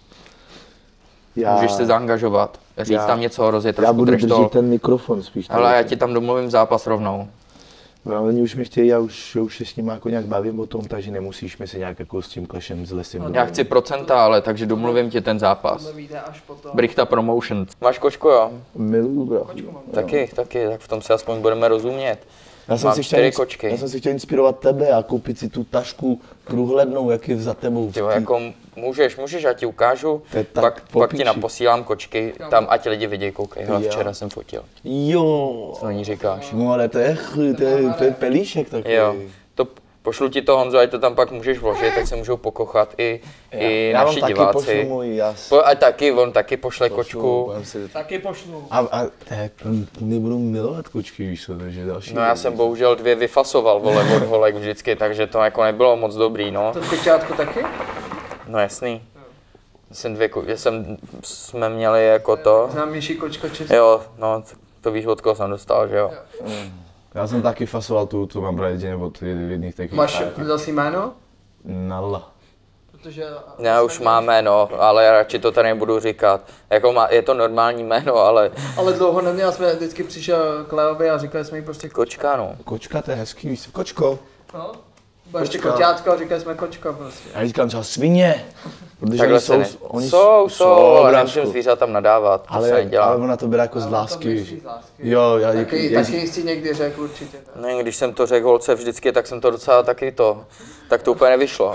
já, Můžeš se zaangažovat, říct já- tam něco, rozjet já trošku budu trash držet talk. ten mikrofon spíš. Ale já ti tam domluvím zápas rovnou. No, oni už mi chtějí, já už, já už se s nimi jako nějak bavím o tom, takže nemusíš mi se nějak jako s tím Clashem s Lesem. Já chci procenta, ale takže domluvím ti ten zápas. To vyjde až potom. Brichta Promotion. Máš kočku, jo? Miluju, bro. Taky, taky, tak v tom se aspoň budeme rozumět. Já jsem, Mám si chtěl, čtyři ins- kočky. já jsem si chtěl inspirovat tebe a koupit si tu tašku průhlednou, jak je za tebou. Tyjo, jako Můžeš, můžeš, já ti ukážu, To je tak pak, po pak ti píči. naposílám kočky, tam ať lidi vidějí, koukej, hele, Jo. včera jsem fotil, Jo. co na ní říkáš? No ale to je, ch- to je, to je pelíšek takový. Jo, to pošlu ti to, Honzo, ať to tam pak můžeš vložit, tak se můžou pokochat i, i Já vám naši taky diváci. pošlu můj jas. Po, a taky, on taky pošle Pošlu, kočku. budem si- Taky pošlu. A, a tak, nebudu milovat kočky, víš co, takže další. No já jsem bohužel dvě vyfasoval, vole, od holek vždycky, takže to jako nebylo moc dobrý, no. To zbyťátko taky? No jasný. Jsem dvě, ko- jsem, jsme měli jako to. Známější kočka česká. Jo, no, to víš, od koho jsem dostal, že jo. Já jsem taky fasoval tu, tu mám brát od jedných takových. Máš, dal jsi jméno? Nalla. Protože... Já už mám jméno, ale radši to tady nebudu říkat. Jako má, je to normální jméno, ale Ale dlouho neměl, jsme vždycky přišel k Leovi a říkali jsme jí prostě kočka, no. Kočka, to je hezký, víš co, kočko. No. Bylo ještě Kočka. koťátko a říkali jsme kočka prostě. Já říkám třeba svině. Protože Takhle oni se jsou, ne. oni Jsou, jsou, ale brášku. nemůžeme zvířatám nadávat, to ale, se nedělá. ale ona to bere jako z Ale to lásky, myslí víš. z lásky. Jo, já, Taky, já, taky jsi někdy řekl určitě. Tak. No, když jsem to řekl holce vždycky, tak jsem to docela taky to, tak to úplně nevyšlo.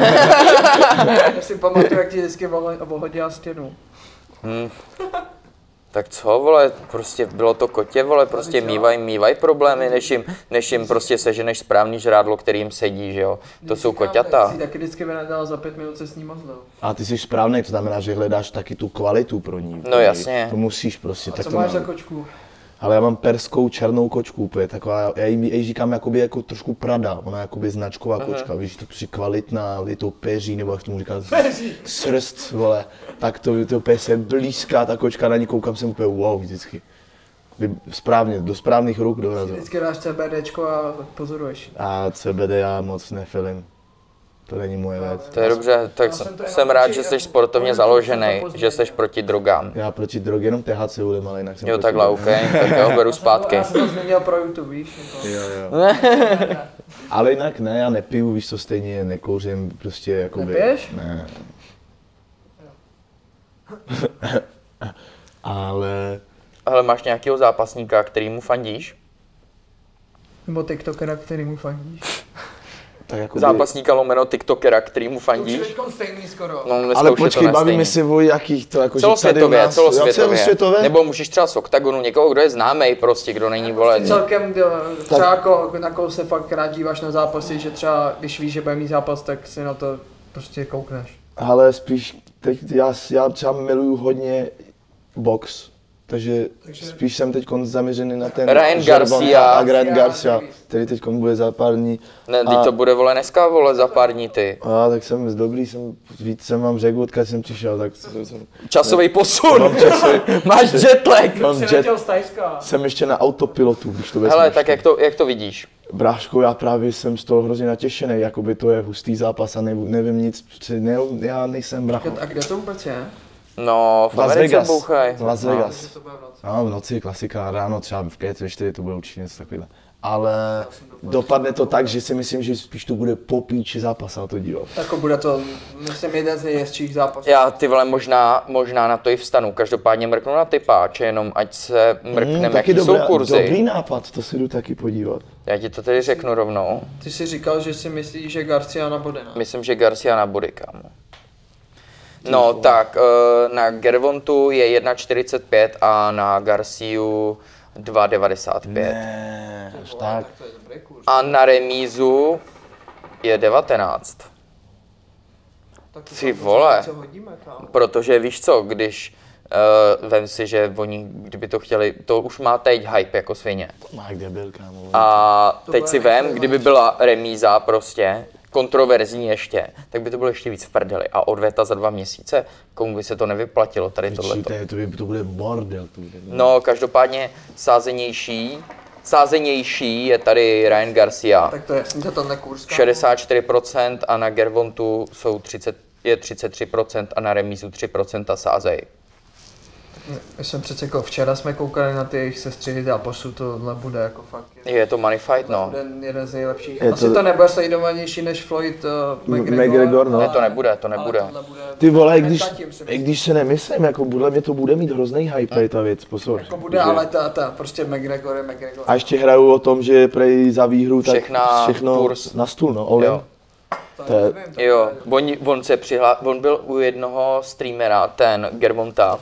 Já si pamatuju, jak ti vždycky ohodila stěnu. Hm. Tak co, vole, prostě bylo to kotě, vole, prostě mývaj, mývaj problémy, než jim, než jim prostě seženeš správný žrádlo, který jim sedí, že jo. To jsou koťata. Jsi taky vždycky vynadala za pět minut se s ní mazlou. A ty jsi správný, to znamená, že hledáš taky tu kvalitu pro ní. No jasně. To musíš prostě. A tak co to máš za mám. kočku? Ale já mám perskou černou kočku, to je taková, já jí, já jí říkám jakoby jako trošku Prada, ona je jakoby značková Aha. kočka, víš, to při kvalitná, je to peří, nebo jak tomu říká, srst, vole, tak to, to úplně se blízká ta kočka, na ní koukám, jsem úplně wow vždycky. Vy- Správně, do správných ruk dorazil. Vždycky dáš CBDčko a pozoruješ. A C B D já moc nefilím, to není moje věc. To je dobře, tak Já jsem, jsem to jenom jsem rád, určitě- že jsi sportovně já- založený, to že jsi proti drogám. Já proti drog, jenom T H C budem, ale jinak jsem Jo, proti takhle, drog. OK, tak jo, beru zpátky. Já jsem to změnil pro YouTube, víš? Jako. Jo, jo. Ale jinak ne, já nepiju, víš co, stejně nekouřím, prostě jakoby. Nepiješ? Ne. Ale Ale máš nějakého zápasníka, kterýmu fandíš? Nebo TikTokera, který mu fandíš. tak jakoby... Zápasníka lomeno TikTokera, kterýmu fandíš? stejný skoro. No, dneska Ale už je to počkej, bavíme nestejný. se o jakých to jako, že tady u Celosvětově, nás, celosvětově. Jo, celosvětové. Nebo můžeš třeba z OKTAGONu někoho, kdo je známý prostě, kdo není vole. Celkem, kdo- třeba jako, na koho se fakt rád díváš na zápasy, že třeba když víš, že bude mít zápas, tak si na to prostě koukneš. Ale spíš, teď já, já třeba miluju hodně box. Takže, Takže- spíš jsem teď zaměřený na ten Ryan Gervonta Garcia. a Ryan Já, Garcia, nevím. který teď bude za pár dní. Ne, A- teď to bude vole dneska, vole, za pár dní ty. A tak jsem dobrý, jsem, víc jsem vám řekl, odkud jsem přišel, tak jsem, Časový posun. Mám časový- Máš jetlag. mám Jsi jet, letěl z Tajska. jsem ještě na autopilotu, když to vezmeš. Hele, tak jak to, jak to vidíš? Bráško, já právě jsem z toho hrozně natěšený, jakoby to je hustý zápas a ne, nevím nic, ne, já nejsem bracho. A kde to vůbec je? No, v Las Americe Vegas. bouchaj. Las Vegas. Že to bude v noci. No, v noci klasika, ráno třeba v pět, ve čtyři to bude určitě něco takového. Ale dopadne to tak, že si myslím, že spíš to bude po píči zápas a to dívat. Tak bude to, myslím, jeden z nejhezčích zápasů. Já ty vole možná, možná na to i vstanu. Každopádně mrknu na typáče, jenom ať se mrkneme, Mm, taky jaký jsou dobrá, kurzy. dobrý nápad, to si jdu taky podívat. Já ti to tedy řeknu rovnou. Ty jsi říkal, že si myslíš, že Garcia na Bodena. Myslím, že Garcia na body, kámo. No tak, eh, na Gervontu je jedna čtyřicet pět a na Garciu dva devadesát pět. Ne, až tak. To je dobrý kurz. A na remízu je devatenáct. Tak to Ty tam vole. Co hodíme, kámo. Protože víš co, když uh, vem si, že oni, kdyby to chtěli, to už má teď hype jako svině. Má kde byl, kámo. A To teď bude si vem, nechci kdyby mať. byla remíza prostě, kontroverzní ještě, tak by to bylo ještě víc v prdeli. A odveta za dva měsíce, komu by se to nevyplatilo, tady tohleto. To, je, to, by, to bude bordel. To bude. No, každopádně sázenější, sázenější je tady Ryan Garcia, Tak to je jasný, to tenhle kurz, kámo. šedesát čtyři procent a na Gervontu jsou třicet, je třicet tři procent a na remízu tři procenta sázej. Já jsem přece jako včera jsme koukali na ty jejich sestřihy zápasů, tohle bude jako fakt. Je to money fight, no. Jeden, jeden z nejlepších. Je Asi to- to, nebude sledovanější než Floyd uh, McGregor. McGregor, no. Ne, to nebude, to ale nebude. tohle bude Ty vole, i když, Zatím si i myslím. když se nemyslím, jako podle mě to bude mít hrozný hype, ta věc, pozor. Jako bude, ale ta, ta, prostě McGregor je McGregor. A ještě hrajou o tom, že prej za výhru tak Všechna všechno kurz. na stůl, no, all in. Jo. To je, Nevím, to Jo, je- on, on se přihlá, on byl u jednoho streamera, ten Germonta,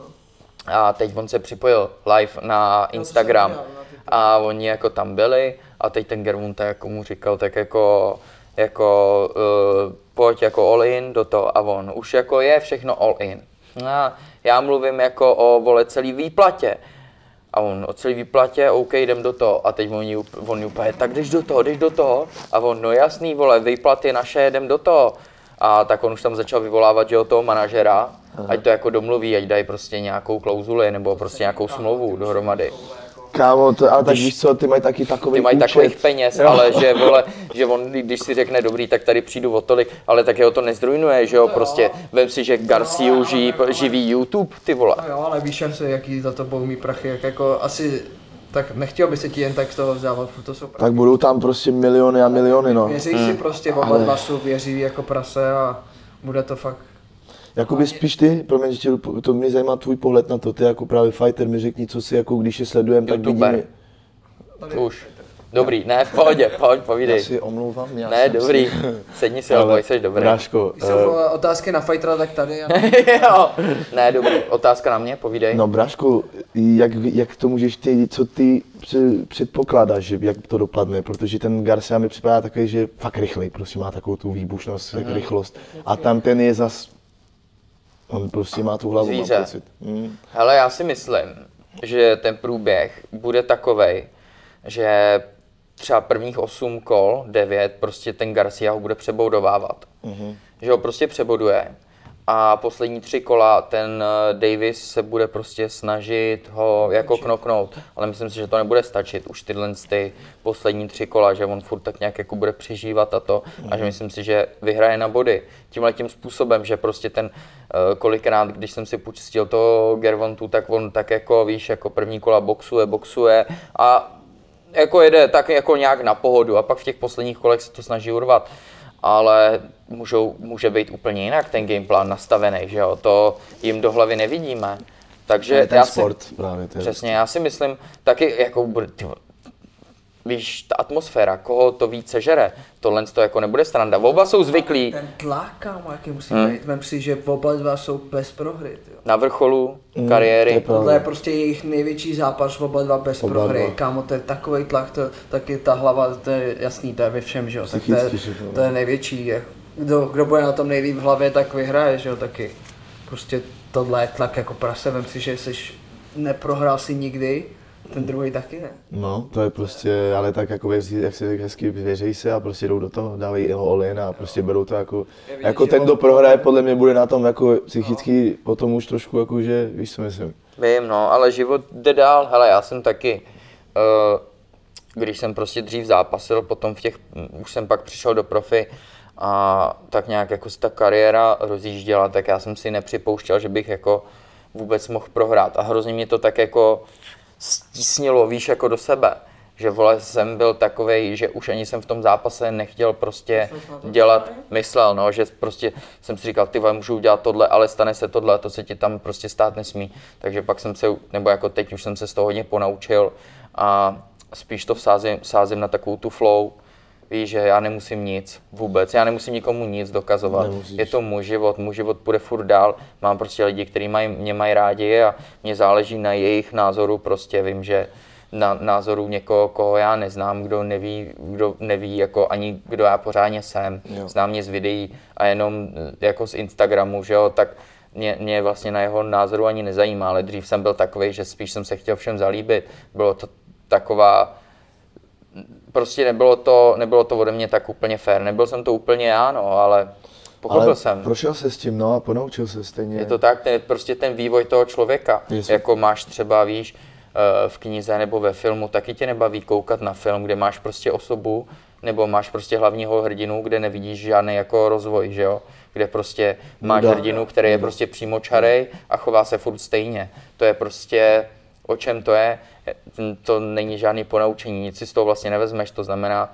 a teď on se připojil live na Instagram viděl, na TikTok. a oni jako tam byli a teď ten Germonta jako mu říkal tak jako, jako uh, pojď jako all in do toho a on už jako je všechno all in. A já mluvím jako o vole celý výplatě. A on o celý výplatě, OK, jdem do toho. A teď oni, on úplně, tak jdeš do toho, jdeš do toho. A on, no jasný, vole, výplaty naše, jdem do toho. A tak on už tam začal vyvolávat, že jo, toho manažera, ať to jako domluví, ať dají prostě nějakou klauzuli nebo prostě nějakou smlouvu dohromady. kámo, to, ale tak víš co, ty mají taky takový Ty mají účet. takových peněz, ale že vole, že on, když si řekne dobrý, tak tady přijdu o tolik, ale tak jeho to nezdrujnuje, že jo, prostě vem si, že Garciu živí, živí YouTube, ty vole. No jo, ale víš, se, jaký za to budou mít prachy, jak jako asi, tak nechtěl by se ti jen tak z toho vzdávat, furt to jsou prachy. Tak budou tam prostě miliony a miliony, no. Věří si prostě, oba dva jsou věří jako prase a bude to fakt. Jakoby spíš ty, promiň, že tě- to mě zajímá tvůj pohled na to, ty jako právě fighter, mi řekni, co si jako když je sledujeme, tak YouTuber. vidíme. Už. Dobrý, ne, v pohodě, pojď, Já povídej. si omlouvám, já Ne, jsem dobrý, si... sedni si, ale jsi dobrý. Bráško, Když jsou eh, otázky na fightera, tak tady. A... Jo, ne, dobrý, otázka na mě, povídej. no Bráško, jak, jak to můžeš ty, co ty pře- předpokládáš, že jak to dopadne, protože ten Garcia mi připadá takový, že je fakt rychlej, prostě má takovou tu výbušnost, mm. rychlost. A tam ten je zas, on prostě má tu hlavu, Zvíře. mám pocit. Mm. Hele, já si myslím, že ten průběh bude takovej, že třeba prvních osm kol, devět, prostě ten Garcia ho bude přeboudovávat. Mm-hmm. Že ho prostě přeboduje. A poslední tři kola ten eh, Davis se bude prostě snažit ho jako knoknout. Ale myslím si, že to nebude stačit už tyhle ty poslední tři kola, že on furt tak nějak jako bude přežívat a to. Mm-hmm. A že myslím si, že vyhraje na body. Tímhle tím způsobem, že prostě ten eh, kolikrát, když jsem si pustil toho Gervontu, tak on tak jako víš, jako první kola boxuje, boxuje a jako jede tak jako nějak na pohodu a pak v těch posledních kolech se to snaží urvat. Ale můžou, může být úplně jinak ten gameplan nastavený, že jo, to jim do hlavy nevidíme. Takže Je ten já sport si, právě. To je přesně, já si myslím, taky jako bude, ty, vole, víš, ta atmosféra, koho to víc sežere, tohle to jako nebude sranda, oba jsou zvyklí Ten tlak, kámo, jaký musí Hmm. být. Vem si, že oba dva jsou bez prohry. Tyjo. na vrcholu to kariéry. je pravda. Tohle je prostě jejich největší zápas, oba dva bez Oba prohry, dva. kámo, to je takový tlak, to, taky ta hlava, to je jasný, to je ve všem, že jo, tak to je, Psychicky všechno, to je největší, jak- kdo, kdo bude na tom nejlíp v hlavě, tak vyhraje, že jo, taky. Prostě tohle je tlak jako prase, vem si, že jsi neprohrál si nikdy, ten druhý taky ne. No, to je prostě, ale tak jako věří, jak si řekl hezky, věří se a prostě jdou do toho, dávají jeho all-in a prostě berou to jako, vidět, jako že ten, on- kdo prohraje, podle mě bude na tom jako psychicky potom už trošku jako, že víš co myslím. Vím, no, ale život jde dál. Hele, já jsem taky, uh, když jsem prostě dřív zápasil, potom v těch, už jsem pak přišel do profi a tak nějak jako se ta kariéra rozjížděla, tak já jsem si nepřipouštěl, že bych jako vůbec mohl prohrát. A hrozně mě to tak jako stísnilo, víš, jako do sebe. Že vole, jsem byl takovej, že už ani jsem v tom zápase nechtěl prostě dělat, myslel, no, že prostě jsem si říkal, ty vole, můžu udělat tohle, ale stane se tohle a to se ti tam prostě stát nesmí. Takže pak jsem se, nebo jako teď už jsem se z toho hodně ponaučil a spíš to vsázím, sázím na takovou tu flow, víš, že já nemusím nic vůbec, já nemusím nikomu nic dokazovat, Nemusíš. je to můj život, můj život půjde furt dál, mám prostě lidi, kteří mají, mě mají rádi a mě záleží na jejich názoru, prostě vím, že na názoru někoho, koho já neznám, kdo neví, kdo neví jako ani kdo já pořádně jsem, Jo. znám mě z videí a jenom jako z Instagramu, že jo, tak mě, mě vlastně na jeho názoru ani nezajímá, ale dřív jsem byl takovej, že spíš jsem se chtěl všem zalíbit, bylo to taková, prostě nebylo to, nebylo to ode mě tak úplně fair, nebyl jsem to úplně já, no, ale pochopil Ale jsem. prošel se s tím, no a ponaučil se stejně. Je to tak, to je prostě ten vývoj toho člověka, Jasně. jako máš třeba, víš, eh, v knize nebo ve filmu, taky tě nebaví koukat na film, kde máš prostě osobu, nebo máš prostě hlavního hrdinu, kde nevidíš žádný jako rozvoj, že jo? Kde prostě máš Nuda. hrdinu, který je prostě přímočarej a chová se furt stejně. To je prostě, o čem to je? To není žádný ponaučení, nic si z toho vlastně nevezmeš, to znamená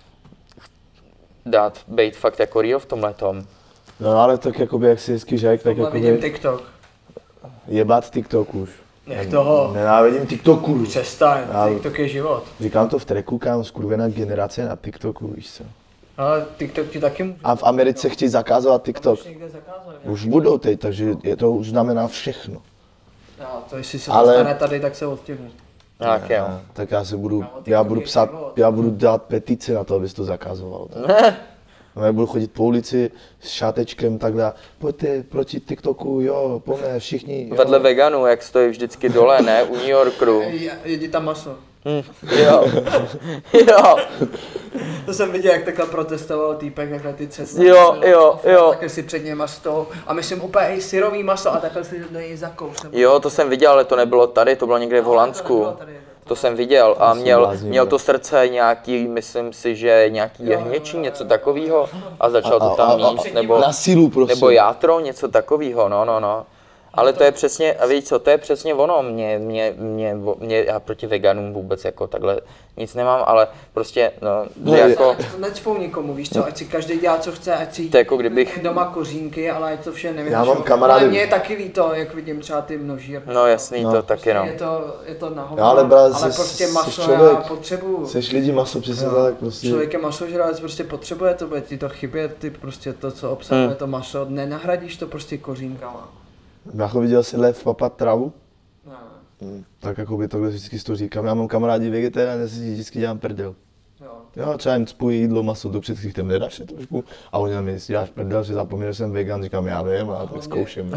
dát, být fakt jako real v tomhletom. No ale tak jakoby, jak si hezky řekl, tak Tohle vidím jakoby TikTok. jebat TikTok už. Nech toho. Nenávidím TikToku. Přestaň, Já- TikTok je život. Říkám to v tracku, kam skurvená generace na TikToku, víš co. Ale TikTok ti taky může. A v Americe chtějí zakázovat TikTok. Už někde zakázali. Už budou teď, takže je to už znamená všechno. No, to jestli se Ale- dostane tady, tak se odstěhne. Tak jo. A, tak já se budu, Kámo, já TikTok budu je psát, život. já budu dělat petici na to, abys to zakazoval. No, já budu chodit po ulici s šátečkem takhle, pojďte proti TikToku, jo, pojďme všichni. Jo. Vedle veganů, jak stojí vždycky dole, ne? U New Yorku. Je- Jedi tam maso. Hm, jo. Jo. To jsem viděl, jak takhle protestoval týpek, takhle ty cesty. Jo, jo, jo. Takhle si před něma stol a myslím úplně i syrový maso a takhle si do něj zakousem. Jo, to jsem viděl, ale to nebylo tady, to bylo někde v Holandsku. To jsem viděl a měl, blázni, měl ne? to srdce nějaký, myslím si, že nějaký jehněčí, něco takového a začal to tam míst, nebo, na sílu prostě. nebo játro, něco takového, no, no, no. Ale to je přesně, a víš co, to je přesně ono, mě, mě, mě, mě, já proti veganům vůbec jako takhle nic nemám, ale prostě, no, No, jako, Ať to necpou nikomu, víš co, ať si každý dělá, co chce, ať si to je jako kdybych, doma kořínky, ale ať to vše nevím. Já mám kamarády- Ale mě je taky líto, jak vidím třeba ty množírny. no jasný, No. to taky no. Je to, je to na hovno, Já, ale brat, ale jsi- prostě jsi maso člověk. já potřebuju. Seš lidi maso, přesně Jo. tak prostě. Člověk je masožralec, prostě potřebuje to, bude ti to chybět, ty prostě to, co obsahuje Hmm. to maso, nenahradíš to prostě kořínkama. Jako viděl jsi lev papat travu? No. Hmm. Tak jako by tohle vždycky to říkám. Já mám kamarádi vegetariány, já si vždycky dělám prdel. Jo. Jo, třeba jim cpuji jídlo, maso do předchých, tam nedáš je trošku. A oni na mě si děláš prdel, že zapomněl, že jsem vegan, říkám, já vím, a tak zkouším.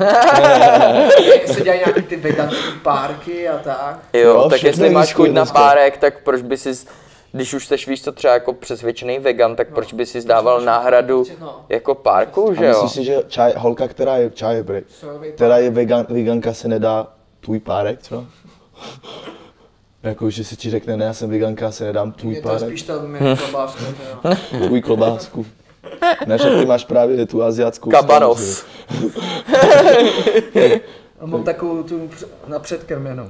Se dělají nějaký ty veganské párky a tak. Jo, Jo, tak všechno jestli je máš nízko chuť na dneska. párek, tak proč by si, když už seš víš co třeba jako přesvědčený vegan, tak proč by si dával náhradu No. jako párku, A že jo? myslíš si, že čaj, holka, která je čaj, prej, Sojový která je vegan, veganka, se nedá tvůj párek, co? Jako, že se ti řekne, ne, já jsem veganka, se nedám tvůj Je to párek, spíš ta mě klobáska, že jo. tvůj klobásku. Ne, že ty máš právě tu asiatskou Kabanos. A mám takovou tu pře- na předkrm jenom.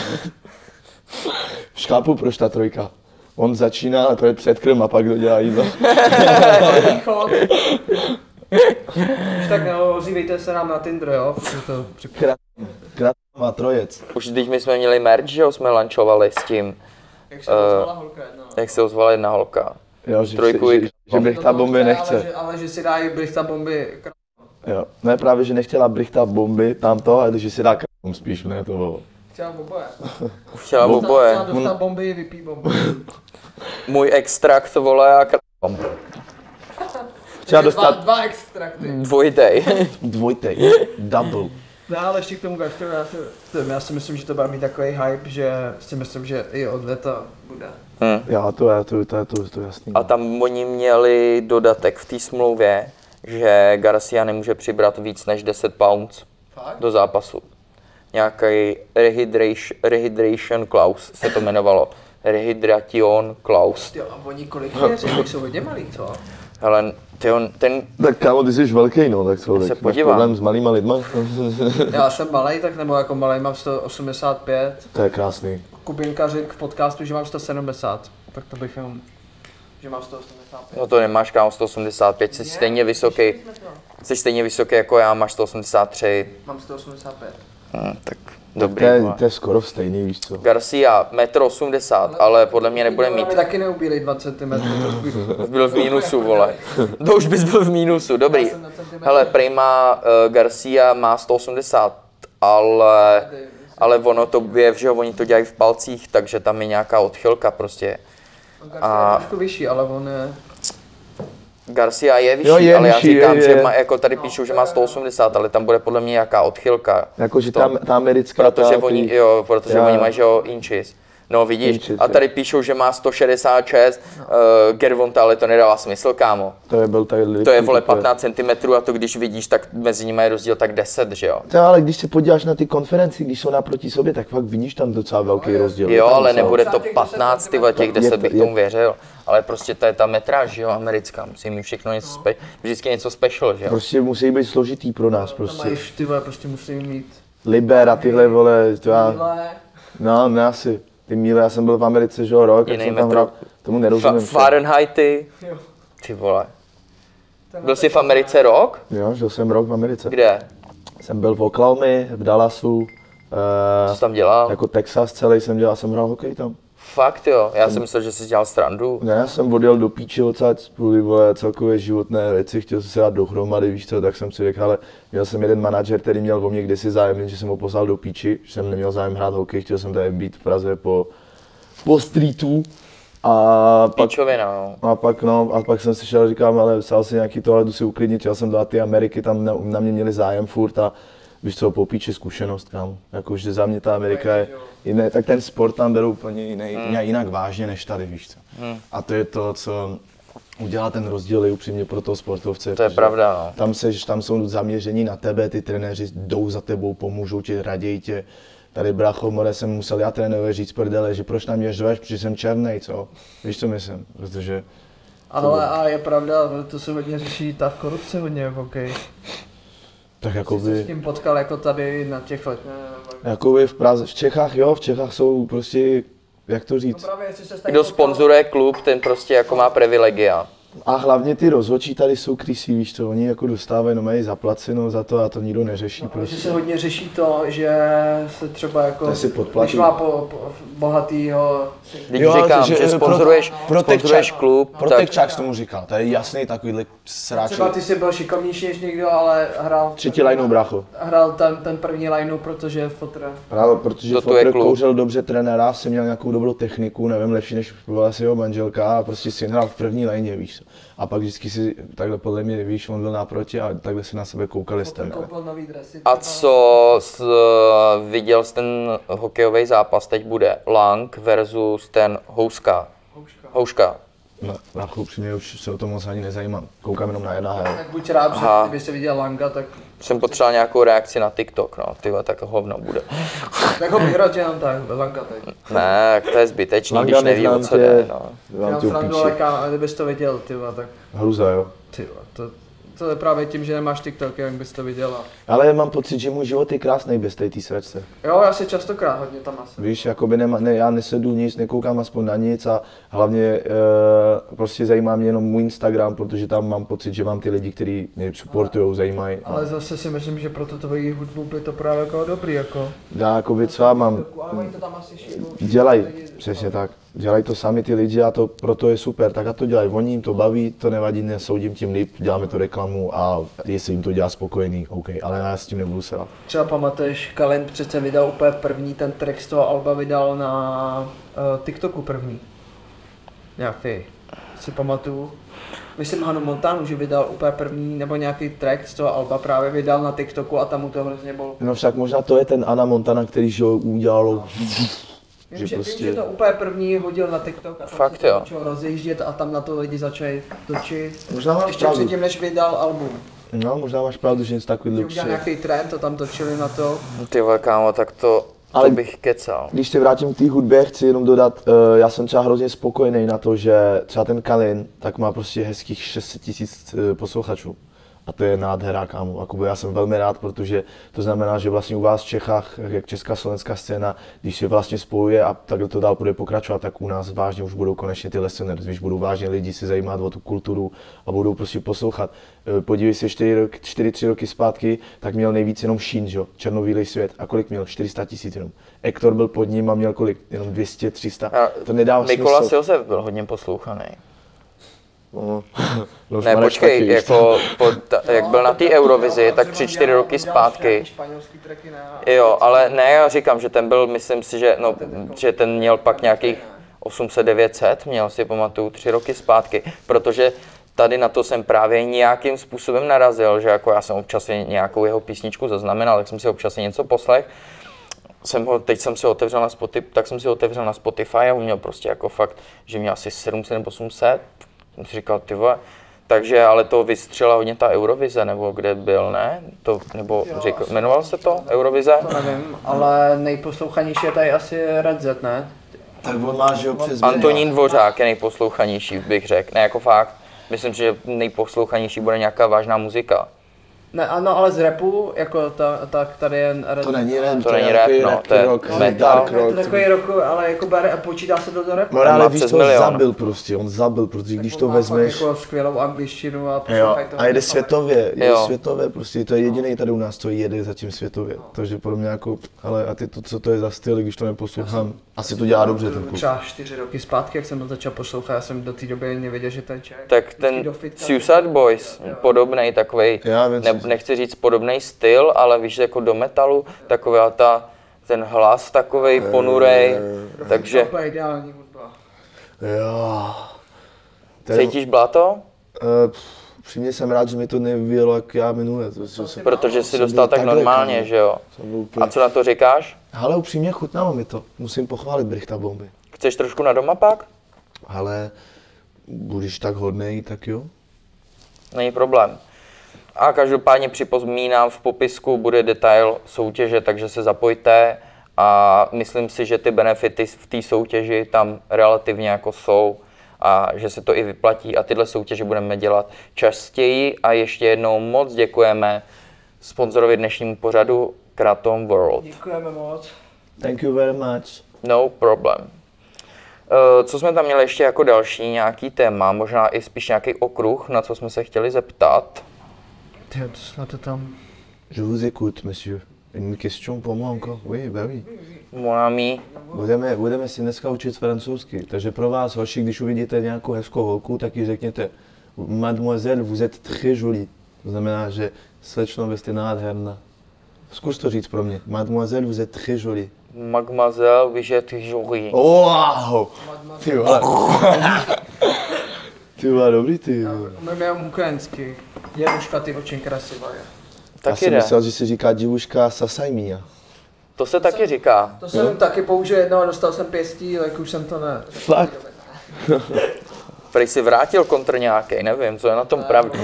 Škápu, proč ta trojka. On začíná, a to je předkrm a pak dodělá jídlo. Východ. Už tak neozývejte se nám na Tinder, jo? protože to připomíná. Krát má trojec. Už teď my jsme měli merch, že jo, jsme lunchovali s tím, Jak se Eh, ozvala holka jedna. jak se ozvala jedna holka. Jo, že, Trojku že, i- že, že Brichta bomby Ale nechce. že, ale že si dají Brichta bomby. Jo. Ne, právě, že nechtěla Brichta bomby tamto, ale že si dá k***om spíš, ne to. Chtěla oboje. Chtěla No. oboje. Chtěla dostat bomby, vypí bomby. Můj extrakt, vole, a kr***om. Chtěla Dva, dostat dva extrakty. Dvojitej. dvojtej, double. No ale ještě k tomu gastro, já si, to- já si myslím, že to bude mít takový hype, že si myslím, že i od leta bude. Hm. Já to, já to, to, to, to, to jasný. A tam oni měli dodatek v té smlouvě, že Garcia nemůže přibrat víc než deset pounds Fakt? do zápasu. Nějaký rehydration, rehydration clause se to jmenovalo. Rehydration clause. Jo, a oni kolik věří, oni jsou hodně malí, co? Hele, ty on, ten, Tak kámo, ty jsi velký, no, tak co, se tak máš podívám. problém s malýma lidma? Já jsem malej, tak nebo jako malej mám sto osmdesát pět. To je krásný. Kubinka řekl v podcastu, že mám sto sedmdesát. Tak to bych jenom, že mám sto osmdesát pět. no to nemáš kámo sto osmdesát pět, jsi stejně vysoký, jsi stejně vysoký jako já, máš sto osmdesát tři. Mám sto osmdesát pět. Hm, tak To dobrý. je, vole. to je skoro stejný, víš co. Garcia, metr osmdesát, ale podle mě nebude mít. Mi taky neubílej dva centimetry. to bych- Byl v mínusu, vole. To už bys byl v mínusu, dobrý. Já jsem na centimetr. Hele, prej má, uh, Garcia má sto osmdesát, ale, ale ono to je, že jo, oni to dělají v palcích, takže tam je nějaká odchylka prostě. A... a- je trošku vyšší, ale on je... Garcia je vyšší, Jo, je ale já vyšší, říkám, je, že je. má, jako tady píšou, že má sto osmdesát, ale tam bude podle mě nějaká odchylka. Jakože To- ta, ta americká, Protože ta, oni, ty- jo, protože Já- oni mají, že jo, inches. No vidíš, Inches, a jo. tady píšou, že má sto šedesát šest, uh, Gervonta, ale to nedává smysl, kámo. to je byl tady To je, vole, patnáct centimetrů a to když vidíš, tak mezi nimi je rozdíl tak deset, že jo? To, ale když se podíváš na ty konferenci, když jsou naproti sobě, tak fakt vidíš tam docela velký rozdíl. Jo, Tam ale docela- nebude to Třeba těch patnáct, ty vole, těch Je deset to- bych je- tomu věřil. Ale prostě to je ta metráž, že jo, americká, musí mít všechno něco, spe- vždycky něco special, že jo? Prostě musí být složitý pro nás, Tam prostě. mají, ty vole, prostě musí mít... Liber a tyhle, vole, to já, Míle. no, ne asi. Ty míle, já jsem byl v Americe, že jo, rok, jak Jiný jsem tam metr. hrál, tomu Fa- nerozumím. Fahrenheity, Jo. ty vole. Byl jsi v Americe rok? Jo, žil jsem rok v Americe. Kde? Jsem byl v Oklahomě, v Dallasu, Co uh, jsi tam dělal? jako Texas celý jsem dělal, jsem hrál hokej tam. Fakt jo, já jsem myslel, že jsi dělal srandu. Ne, já jsem odjel do píči odsaď, kvůli vole, celkové životné věci, chtěl jsem se dát dohromady, víš co, tak jsem si řekl, ale měl jsem jeden manažer, který měl o mě kdysi zájem, že jsem ho poslal do píči, že jsem neměl zájem hrát hokej, chtěl jsem tady být v Praze po, po streetu. A pak, Píčovina, no. a pak no, a pak jsem si šel, říkám, ale psal si nějaký tohle, jdu si uklidnit, chtěl jsem dát ty Ameriky, tam na, na mě měli zájem furt a víš co, po píči zkušenost, kámo, jakože za mě ta Amerika je jiné, tak ten sport tam berou úplně jiný, hmm. jinak vážně než tady, víš co. Hmm. A to je to, co udělá ten rozdíl i upřímně pro toho sportovce. To je pravda, no. Tam, seš, tam jsou zaměření na tebe, ty trenéři jdou za tebou, pomůžou ti, raději tě. Tady brácho, more jsem musel já trénovi říct prdele, že proč na mě řveš, protože jsem černej, co? Víš, co myslím? Protože... Ale a je pravda, to se hodně řeší, ta korupce hodně v hokeji. Tak Jsi se s tím potkal jako tady na těch letech? Jakoby v Praze, v Čechách jo, v Čechách jsou prostě, jak to říct? No právě, jestli se Kdo sponzoruje klub, ten prostě jako má privilegia. A hlavně ty rozhodčí tady jsou krysí, víš co, oni jako dostávají, no mají zaplaceno za to a to nikdo neřeší. No, prostě. že se hodně řeší to, že se třeba jako, si podplatí. když má po, po, bohatýho... Když říkám, že, že sponzoruješ, pro, sponzoruješ klub, Protekčák tak... tomu říkal, to je jasný takovýhle sráč. Třeba ty jsi byl šikovnější než někdo, ale hrál... Třetí lineu, brácho. Hrál ten, ten první lineu, protože Fotr... Právě, protože Fotr kouřil dobře trenéra, jsem měl nějakou dobrou techniku, nevím, lepší než byla si jeho manželka a prostě si hrál v první lině, víš. A pak vždycky si takhle podle mě, víš, on byl naproti a takhle si na sebe koukali jste. A co s, viděl jsi ten hokejový zápas, teď bude Lang versus ten Houska. Houška. Houška. No, na upřímně už se o tom moc ani nezajímám, koukám jenom na N H L. Tak buď rád, že kdyby se viděl Langa, tak... Jsem potřeboval nějakou reakci na TikTok, no, tyhle, tak hovno bude. Tak ho vyhrát jenom tak, Langa teď. Ne, to je zbytečný, Langa když neví, o co jde, no. Já Frandu, ale kámo, kdybys to viděl, tyhle, tak... Hruza, jo. Tyhle, to... To je právě tím, že nemáš TikTok, jak bys to viděla. Ale mám pocit, že můj život je krásný bez té sračce. Jo, já si častokrát hodně tam asi. Víš, jakoby nema, ne, já nesedu nic, nekoukám aspoň na nic a hlavně e, prostě zajímá mě jenom můj Instagram, protože tam mám pocit, že mám ty lidi, kteří mě supportujou, zajímají. Ale a... zase si myslím, že pro to tvoji hudbu by to právě jako dobrý, jako. Dá, jakoby co já mám, dělaj, přesně tak. Dělají to sami ty lidi a to proto je super, tak a to dělají, oni jim to baví, to nevadí, nesoudím tím líp, děláme to reklamu a jestli jim to dělá spokojený, OK, ale já s tím nebudu sedat. Třeba pamatuješ, Kalin přece vydal úplně první, ten track z toho alba vydal na uh, TikToku první. Nějaký, si pamatuju. Myslím Hanu Montanu, že vydal úplně první, nebo nějaký track z toho alba právě vydal na TikToku a tam mu to hrozně bylo. No však možná to je ten Anna Montana, který že ho udělal. Vím, že, že, prostě... vím, že to úplně první hodil na TikTok a fakt tam jo. začal rozjíždět a tam na to lidi začali točit. Možná máš ještě pravdu. předtím, než vydal album. No, možná máš pravdu, že něco takový Udělal nějaký trend a tam točili na to. Ty vole, kámo, tak to, ale to bych kecal. Když se vrátím k té hudbě, chci jenom dodat, uh, já jsem třeba hrozně spokojený na to, že třeba ten Kalin tak má prostě hezkých šest set tisíc uh, posluchačů. A to je nádhera, kámo. Jakoby já jsem velmi rád, protože to znamená, že vlastně u vás v Čechách, jak česká slovenská scéna, když se vlastně spojuje a takhle to dál bude pokračovat, tak u nás vážně už budou konečně ty listeners, víš, budou vážně lidi si zajímat o tu kulturu a budou prostě poslouchat. Podívej se čtyři tři roky zpátky, tak měl nejvíc jenom Sheen, že? Černobílej svět. A kolik měl? čtyři sta tisíc jenom. Ektor byl pod ním a měl kolik? Jenom dvě stě tři sta. To nedává smysl. Nikolas Josef byl hodně poslouchaný. No, ne, počkej, taky, jako pod, jak byl na té Eurovizi, tak tři čtyři roky zpátky. Jo, ale ne, já říkám, že ten byl, myslím si, že, no, že ten měl pak nějakých osm set devět set, měl si pamatuju tři roky zpátky, protože tady na to jsem právě nějakým způsobem narazil, že jako já jsem občas nějakou jeho písničku zaznamenal, tak jsem si občas něco poslech. Jsem ho, teď jsem si otevřel na Spotify, tak jsem si otevřel na Spotify a on měl prostě jako fakt, že měl asi sedm set nebo osm set. Jsem si říkal, ty vole, takže ale to vystřela hodně ta Eurovize, nebo kde byl, ne? To, nebo říkal, jmenoval se to Eurovize? To nevím, ale nejposlouchanější je tady asi Red Z, ne? Tak on má, že ho přes Antonín Dvořák je nejposlouchanější, bych řekl, ne jako fakt. Myslím, že nejposlouchanější bude nějaká vážná muzika. Ne, ano, ale z rapu, jako ta, tak tady je... To není rap, to není rap, no, to je metal. Je to takový rok, ale jako bere a počítá se to do rapu. No ale víš, přes to milion. zabil prostě, on zabil, protože když to vezmeš... Jako skvělou angličtinu a Jo, poslouchaj to. a jede světově, jede Jo. světově, prostě to je jediný tady u nás, co jede zatím světově. Takže pro mě jako, ale a ty to, co to je za styl, když to neposlouchám, asi to dělá dobře ten kluk. Třeba čtyři roky zpátky, jak jsem to začal poslouchat, já jsem do té doby nevěděl, že ten člověk... Tak ten Suicide Boys, podobnej takovej, Já vím, ne, co- nechci říct podobnej styl, ale víš, jako do metalu, taková ta, ten hlas takovej ponurej, takže To je ideální hudba. Jo. To je- cítíš bláto? Eh, pff, Upřímně jsem rád, že mi to nevyjelo jak já minule. To, to jsem, Protože jsi jsem dostal byl tak takhle, normálně, kámo. že jo? jsem byl úplně... A co na to říkáš? Ale upřímně chutnalo mi to. Musím pochválit Brichta Bomby. Chceš trošku na doma pak? Ale budeš tak hodnej, tak jo. Není problém. A každopádně připomínám, v popisku bude detail soutěže, takže se zapojte a myslím si, že ty benefity v té soutěži tam relativně jako jsou a že se to i vyplatí a tyhle soutěže budeme dělat častěji a ještě jednou moc děkujeme sponzorovi dnešnímu pořadu Kratom World. Děkujeme moc. Thank you very much. No problem. Eh, Co jsme tam měli ještě jako další nějaký téma, možná i spíš nějaký okruh, na co jsme se chtěli zeptat. Tyjo, to jsme to tam... Je vous écoute, monsieur. Une question pour moi encore? Oui, bah oui. Mon ami, Budeme, budeme si dneska učit francouzsky, takže pro vás, hoši, když uvidíte nějakou hezkou holku, tak jí řekněte Mademoiselle, vous êtes très jolie. To znamená, že slečno, vy jste nádherná. Zkus to říct pro mě. Mademoiselle, vous êtes très jolie. mademoiselle, vy êtes jolie. Wow! Ty vole. Ty vole, dobrý ty. Umím jenom ukrajinsky. Jeruška, ty oči krasivá je. Já Tak jsem jde. myslel, že se říká divuška Sasajmia. To se taky říká. To jsem taky použil jednou a dostal jsem pěstí, tak už jsem to ne... Fakt? Prej si vrátil kontr nějaký, nevím, co je na tom pravda.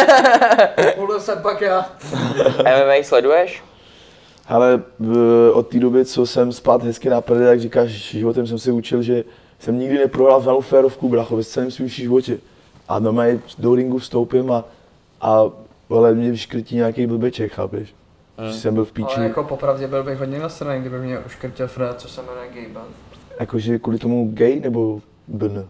Mluvil jsem pak já. M M A sleduješ? Ale v- od té doby, co jsem spát hezky na prdě, jak říkáš, životem jsem se učil, že jsem nikdy neprohrál žádnou férovku, bracho, ve celém svým životě. A normálně do ringu vstoupím a, a vole, mě vyškrtí nějaký blbeček, chápeš? Hmm. Že jsem byl v píči, Ale jako popravdě byl bych hodně nasraný, kdyby mě uškrtil Fred, co se jmenuje Gayban. jakože kvůli tomu gay nebo bn?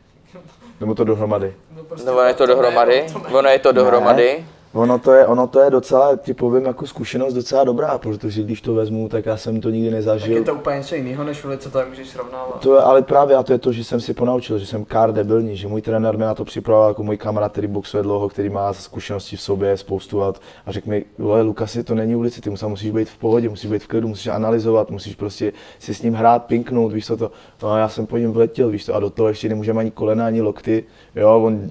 Nebo to dohromady? prostě No ono je to dohromady, ono je to dohromady. Ono to je, ono to je docela, ti povím, jako zkušenost docela dobrá, protože když to vezmu, tak já jsem to nikdy Tak nezažil. je to úplně něco jiného, než ulice, to můžeš srovnávat. To je, ale právě a to je to, že jsem si ponaučil, že jsem kár debilní, že můj trenér mě na to připravoval jako můj kamarád, který boxuje dlouho, který má zkušenosti v sobě, spoustu let a řekl mi, vole, Lukasi, to není ulice, ty musíš, musíš být v pohodě, musíš být v klidu, musíš analyzovat, musíš prostě si s ním hrát, pinknout, víš co to. No a já jsem po něm vletěl, víš to, a do toho ještě nemůžeme ani kolena, ani lokty, jo, on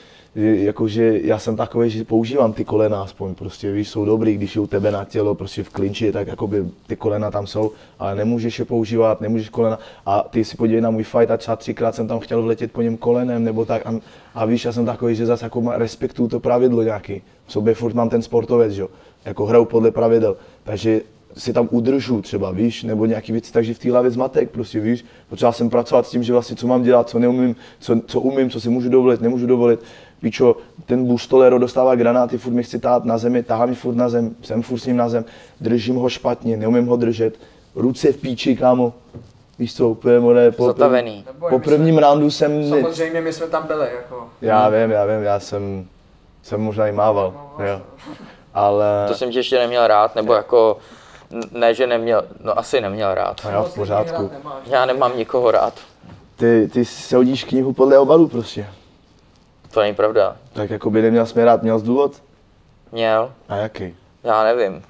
jakože já jsem takový, že používám ty kolena aspoň, prostě víš, jsou dobrý, když je u tebe na tělo, prostě v klinči, tak jakoby ty kolena tam jsou, ale nemůžeš je používat, nemůžeš kolena a ty si podívej na můj fight a třeba třikrát jsem tam chtěl vletět po něm kolenem nebo tak a, a víš, já jsem takový, že zase jako má- respektuju to pravidlo nějaký, v sobě furt mám ten sportovec, že jo, jako hraju podle pravidel, takže si tam udržu třeba, víš, nebo nějaký věci, takže v té hlavě zmatek, prostě víš, potřeba jsem pracovat s tím, že vlastně co mám dělat, co neumím, co, co umím, co si můžu dovolit, nemůžu dovolit. Píčo, ten Bustolero dostává granáty, furt mi chce tát na zemi, tahá mi furt na zem, jsem furt s ním na zem, držím ho špatně, neumím ho držet, ruce v píči, kámo, víš co, úplně more, po, Zatavený. po prvním roundu jsem, ne- Samozřejmě my jsme tam byli, jako. já vím, já vím, já jsem, jsem možná i mával, jo, ale, To jsem tě ještě neměl rád, nebo jako, n- ne, že neměl, no asi neměl rád. a já v pořádku. Já nemám nikoho rád, Ty, ty si hodíš knihu podle obalu prostě. to není pravda. Tak jako by neměl jsi mě rád, měl jsi důvod? Měl? A jaký? Já nevím.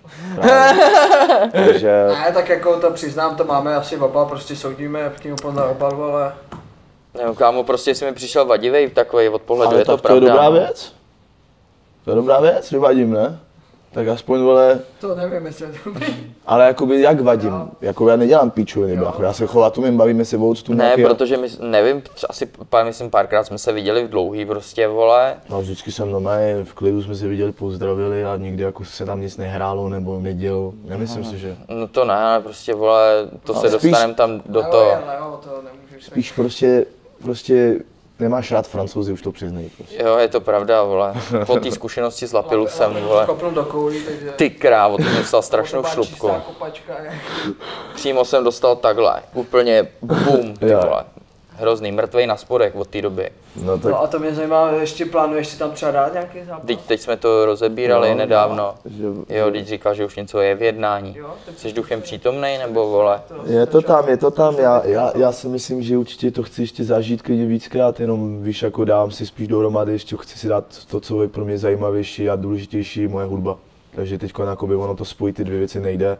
Takže, Ne, tak jako to přiznám, to máme asi oba, prostě soudíme knihu podle obalu, ale... Nevím, kámo, prostě jsi mi přišel vadivej takový od pohledu, ale je to tak to je pravda. dobrá no. věc. To je dobrá věc, že vadím, ne? Tak aspoň, vole, To nevím, jestli je to dobrý. ale jakoby jak vadím? Jako já nedělám píčoviny, brácho, já se chovat umím, bavíme se o octu Ne, nějakého- protože my, nevím, tř- asi pár, myslím párkrát jsme se viděli v dlouhý prostě, vole. No vždycky jsem normálně v klidu jsme se viděli, pozdravili a nikdy jako se tam nic nehrálo nebo nedělo, nemyslím si, že. No to ne, ale prostě, vole, to se spíš- dostaneme tam do Jo, toho. ale jo, to nemůžeš Spíš prostě, prostě Nemáš rád Francouzi, už to přiznej. Prostě. Jo, je to pravda, vole. Po té zkušenosti s Lapilusem, vole. Kopnul do koulí, takže... Ty krávo, to jsem dostal strašnou šlupku. Přímo jsem dostal takhle, úplně bum, ty vole. Hrozný, mrtvej na spodek od té doby. No, tak... no a to mě zajímá, ještě plánuješ si tam třeba dát nějaký zápas? Teď, teď jsme to rozebírali no, nedávno. Že... Jo, teď říkal, že už něco je v jednání. Jsi duchem přítomnej, nebo vole? Je to tam, je to tam, já, já, já si myslím, že určitě to chci ještě zažít klidně víckrát, jenom víš, jako dám si spíš dohromady, ještě chci si dát to, co je pro mě zajímavější a důležitější, moje hudba. Takže teď ono to spojit, ty dvě věci nejde.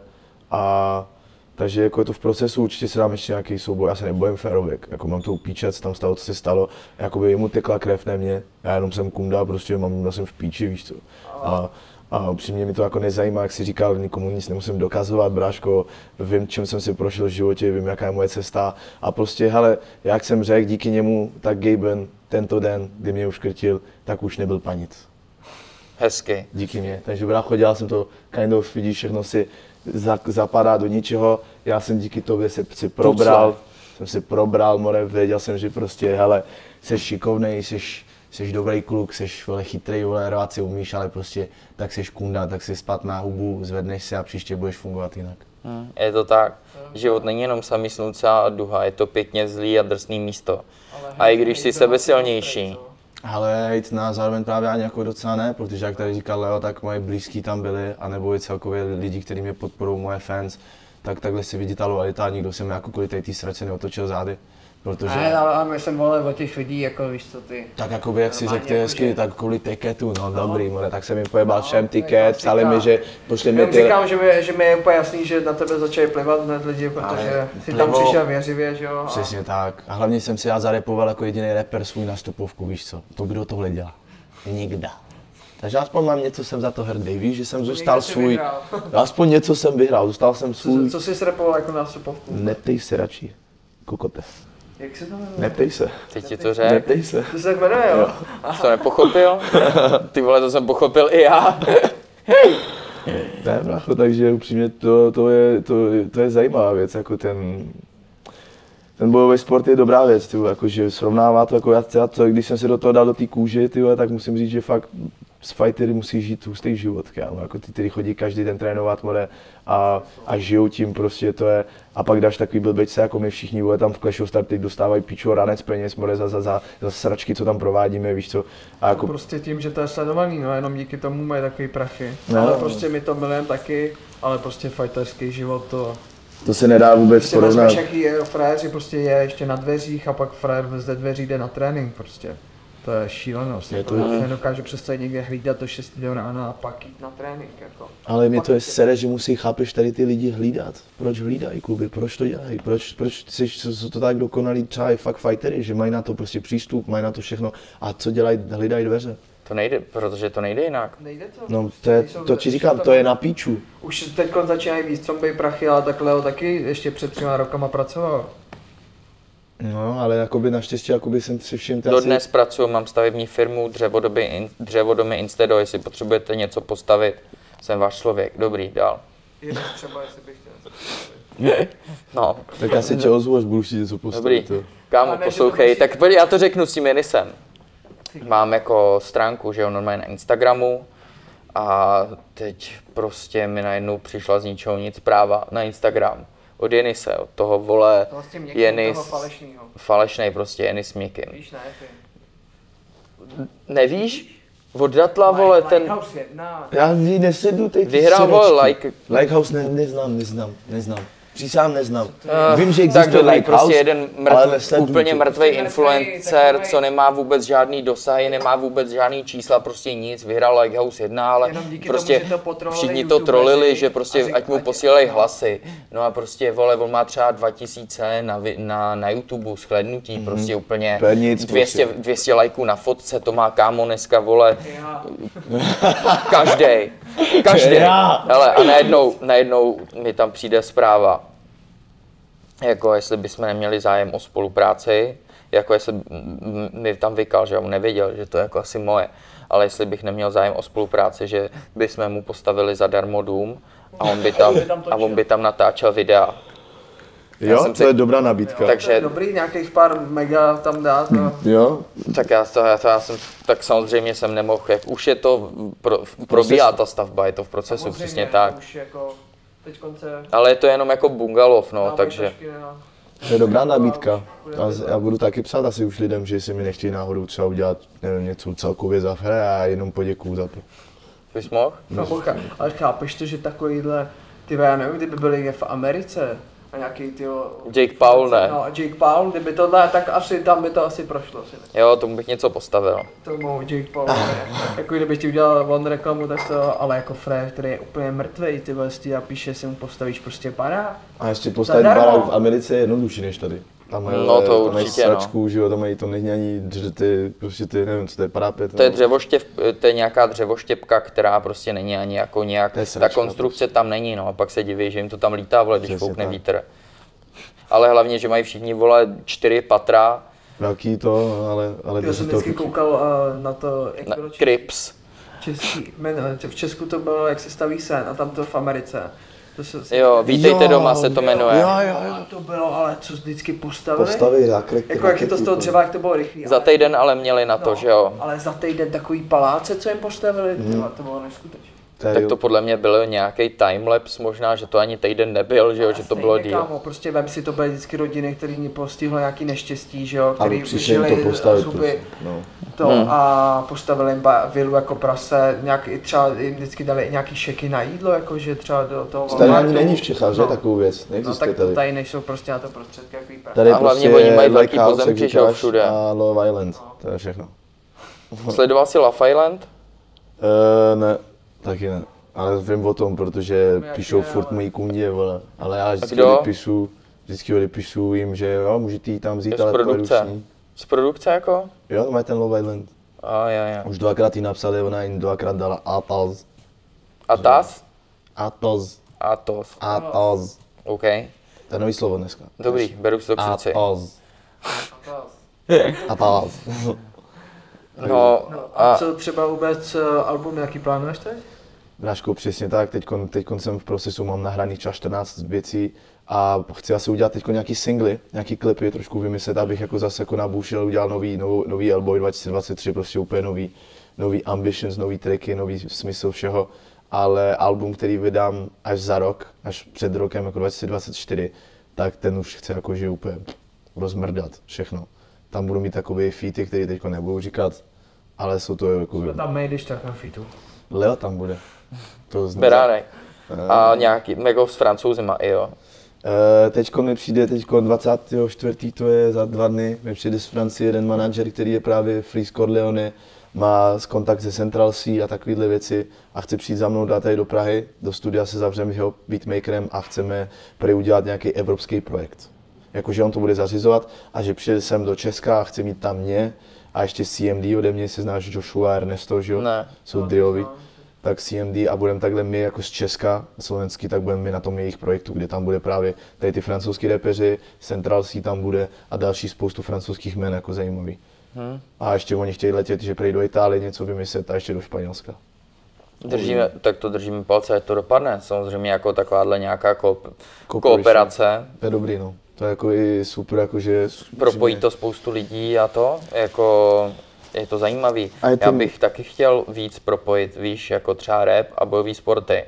A takže jako je to v procesu, určitě si dám ještě nějaký souboj, já se nebojím férovek, jako mám to upíčet, tam stalo, co se stalo, jakoby jemu tekla krev, ne mě, já jenom jsem kunda, prostě mám, já jsem v píči, víš co. A, a upřímně mi to jako nezajímá, jak si říkal, nikomu nic nemusím dokazovat, bráško, vím, čím jsem si prošel v životě, vím, jaká je moje cesta a prostě, hele, jak jsem řekl, díky němu, tak Gaben tento den, kdy mě uškrtil, tak už nebyl panic. Hezky. Díky mě, takže brácho, dělal jsem to, kind of, vidíš, všechno si zapadá do ničeho, já jsem díky tobě se si probral, jsem si probral, more, věděl jsem, že prostě, hele, jsi šikovnej, jsi, jsi dobrý kluk, jsi vole, chytrý, vole, rvát si umíš, ale prostě tak jsi kunda, tak si spat na hubu, zvedneš se a příště budeš fungovat jinak. Hmm, je to tak, život není jenom samý slunce a duha, je to pěkně zlý a drsný místo. A i když jsi sebesilnější. Ale hejt na zároveň právě ani jako docela ne, protože jak tady říkal Leo, tak moje blízký tam byli, anebo i celkově lidi, kteří mě podporují, moje fans, tak takhle si vidí ta lojalita a nikdo se mi jako kvůli té srace neotočil zády. Protože... Ne, ale, ale my jsem volil od těch lidí, jako víš co ty. Tak jakoby, jak si řekl hezky, že... tak kvůli tiketu, no, no dobrý, more, tak jsem jim pojebal no, všem tiket, psali mi, že pošli mi ty... říkám, že mi, že mi je úplně jasný, že na tebe začali plivat hned lidi, protože si plivo... tam přišel věřivě, že jo. A... Přesně tak. A hlavně jsem si já zarepoval jako jediný rapper svůj nastupovku, víš co, to kdo tohle dělá? Nikda. Takže aspoň mám něco, jsem za to hrdý, víš, že jsem zůstal svůj, aspoň něco jsem vyhrál, zůstal jsem svůj. Co, co jsi srepoval jako nástupovku? Neptej se radši, kokote. Jak se to jmenuje? Neptej se. Teď ti to řekl. Neptej se. To se tak jmenuje, jo? Jsi to nepochopil? Ty vole, to jsem pochopil i já. Hej! Ne, brácho, takže upřímně to, to, je, to, to je zajímavá věc, jako ten, ten bojový sport je dobrá věc, tyvo, jakože srovnává to, jako já, já to, když jsem se do toho dal do té kůže, tyvo, tak musím říct, že fakt s fightery musí žít hustý život, kámo, jako ty, kteří chodí každý den trénovat, more, a, a žijou tím, prostě to je, a pak dáš takový blbečce, jako my všichni, vole, tam v Clash of Stars dostávají piču ranec peněz, more, za, za, za, za sračky, co tam provádíme, víš co. A jako... Prostě tím, že to je sledovaný, no, jenom díky tomu mají takový prachy, no, ale prostě my to milujeme taky, ale prostě fighterský život to... To se nedá vůbec prostě porovnat. Prostě jaký je, frajeři prostě je ještě na dveřích a pak frajer ze dveří jde na trénink prostě. To je šílenost, je to je... nedokáže přestat někde hlídat do šesti do rána a pak jít na trénink jako. Ale mě to je sere, že musí, chápeš, tady ty lidi hlídat. Proč hlídají kluby, proč to dělají, proč, proč jsi, jsou to tak dokonalí třeba i fakt fightery, že mají na to prostě přístup, mají na to všechno a co dělají, hlídají dveře. To nejde, protože to nejde jinak. Nejde to? No to, je, to ti říkám, to je na píču. Už teď začínají víc zombie prachy, ale tak Leo taky ještě před třema rokama pracoval. No, ale jakoby naštěstí jakoby jsem si všim... Dodnes asi... pracuji, mám stavební firmu, dřevodomy, in, dřevodomy Instedo, jestli potřebujete něco postavit, jsem váš člověk, dobrý, dál. Jeden třeba, jestli bych chtěl. No. Tak já si tě ozvu, až budu chtít něco postavit. Dobrý, kámo, poslouchej, tak pojď, já to řeknu s tím Enisem. Mám jako stránku, že jo, normálně na Instagramu a teď prostě mi najednou přišla z ničeho nic zpráva na Instagram. Od Jenise, od toho vole, to měkkým, Jenis, toho falešnýho. falešnej prostě, Jenis s měkkým. Víš, ne, ty. Nevíš? Od Datla, vole, like, ten... Lighthouse jedna. Já ví, nesedu teď. Vyhrál, vole, like... Lighthouse ne, neznám, neznám, neznám. Přísám neznám. Uh, Vím, že existuje tak Lighthouse, prostě jeden mrtv, úplně mrtvý influencer, mrtvej, co nemá vůbec žádný dosahy, nemá vůbec žádný čísla, prostě nic, vyhrál Lighthouse jedna, ale prostě tomu, to všichni to trolili, že prostě ať mu posílají hlasy. No a prostě, vole, on má třeba dva tisíce na, na, na YouTube shlédnutí, mm-hmm. prostě úplně nic, dvě stě, prostě. dvě stě lajků na fotce, to má kámo dneska, vole, každej, každej. Hele, a najednou, najednou mi tam přijde zpráva, jako jestli bychom neměli zájem o spolupráci, jako jestli mi tam vykal, že on nevěděl, že to je jako asi moje, ale jestli bych neměl zájem o spolupráci, že bychom mu postavili zadarmo dům a on by tam, a on by tam natáčel videa. Jo, jsem to si- je dobrá nabídka. Takže- To je dobrý, nějakých pár mega tam dát. No. Jo, Tak já, to, já, to, já jsem, tak samozřejmě jsem nemohl, jak už je to, pro, probíhá ta stavba, je to v procesu, Samozřejmě, přesně tak. to Už jako, teď konce. Ale je to jenom jako bungalov, no, takže to je dobrá nabídka. A já budu taky psát asi už lidem, že si mi nechtějí náhodou třeba udělat nevím, něco celkově za fere a já jenom poděkuju za to. bys mohl? No, boka. Ale chápeš to, že takovýhle, ty já nevím, kdyby byli v Americe a nějaký ty Jake Paul ne. No, Jake Paul, kdyby tohle, tak asi tam by to asi prošlo. Si ne. Jo, tomu bych něco postavil. Tomu Jake Paul, ne. Jako kdyby ti udělal on reklamu, tak to, ale jako Fred, který je úplně mrtvej, ty vlastně a píše, si mu postavíš prostě barák. A ještě postavit Zadarmo. barák v Americe je jednodušší než tady. Tam mají, No to tam mají určitě, no. sračku, že jo, tam mají to není ani dřety, prostě ty, nevím, co to je, parapet. To je no. dřevoštěp, to je nějaká dřevoštěpka, která prostě není ani jako nějak, To je ta sračka konstrukce tam není, no a pak se diví, že jim to tam lítá, vole, když Přesně foukne tak. vítr. Ale hlavně, že mají všichni, vole, čtyři patra Velký to, ale, ale Já drží jsem to vždycky ruku. koukal uh, na to, jak na bylo český, Crips. český jméno, v Česku to bylo, jak se staví sen a tam to v Americe. To se, Jo, vítejte Jo, doma se to jo, jmenuje. Jo, jo, jo. A to bylo, ale co vždycky postavili? Postavy, rakety. Jako jak je to z toho dřeva, jak to bylo rychlý. Za ale- týden ale měli na to, no, že jo. Ale za týden takový paláce, co jim postavili, mm. to bylo neskutečné. Tak to podle mě byl nějaký timelapse možná, že to ani týden nebyl, že jo, že to bylo Stejně, díl. kámo, prostě vem si, to byly vždycky rodiny, které mě postihlo nějaký neštěstí, že jo, Ale který přišli jim žili to postavit. zuby, Prostě. No. to Hmm. a postavili jim ba- vilu jako prase, nějak, i třeba jim vždycky dali nějaký šeky na jídlo, jakože třeba do toho Tady ani Walmartu. není v Čechách, že No. takovou věc, No neexistuje tak to tady. tady nejsou prostě na to prostředky, jaký prase. Tady A hlavně oni mají velký Black House, pozemky, jak že jo, říkáš, všude. A Love Island, to je všechno. Sledoval jsi Love Island? Uh, ne, taky ne. Ale vím o tom, protože jak píšou je, furt ale- mojí kundě, vole. Ale já vždycky kdo? odepíšu, vždycky odepíšu jim, že jo, můžete jít tam vzít, Je z ale pojedu produkce. s ní. Z produkce jako? Jo, to má ten Love Island. A jo, jo. Už dvakrát jí napsali, ona jim dvakrát dala Atos. A tas? Atos. A to. Atos. OK. To je nový slovo dneska. Dobrý, beru si to k srdci. Atos. Atos. No No, a a co třeba vůbec uh, album, jaký plánuješ teď? Bráško, přesně tak, teďkon, teďkon jsem v procesu, mám nahraných třeba čtrnáct věcí a chci asi udělat teď nějaký singly, nějaký klipy, trošku vymyslet, abych jako zase jako nabušil, udělal nový, nový, nový album dva tisíce dvacet tři, prostě úplně nový, nový ambitions, nový tracky, nový smysl všeho, ale album, který vydám až za rok, až před rokem jako dva tisíce dvacet čtyři, tak ten už chci jakože úplně rozmrdat všechno. Tam budu mít takové featy, které teď nebudu říkat, ale jsou to jako... Tam nejdeš tak na fitu. Leo tam bude. To zná. Beránek. A nějaký, jako s Francouzima, i jo. Uh, teďko mi přijde, teďko dvacátého čtvrtého to je za dva dny, mi přijde z Francie jeden manažer, který je právě Freeze Corleone, má kontakt se Central C a takovéhle věci a chce přijít za mnou dát tady do Prahy, do studia se zavřeme s jeho beatmakerem a chceme prý udělat nějaký evropský projekt. Jakože on to bude zařizovat a že přijde sem do Česka a chce mít tam mě a ještě C M D ode mě, se znáš Joshua Ernesto, že jo? Ne. Jsou drioví. Tak C M D a budeme takhle my jako z Česka, slovenský, tak budeme my na tom jejich projektu, kde tam bude právě tady ty francouzský rapeři, Central C tam bude a další spoustu francouzských jmen jako zajímavý. Hmm. A ještě oni chtějí letět, že přejdou do Itálie něco vymyslet a ještě do Španělska. Držíme, tak to držíme palce, ať to dopadne. Samozřejmě jako takováhle nějaká ko- Cooperation. kooperace. To je dobrý, no. To je jako i super, jakože... Propojí to spoustu lidí a to, jako je to zajímavý. A je Já to- bych taky chtěl víc propojit, víš, jako třeba rap a bojový sporty.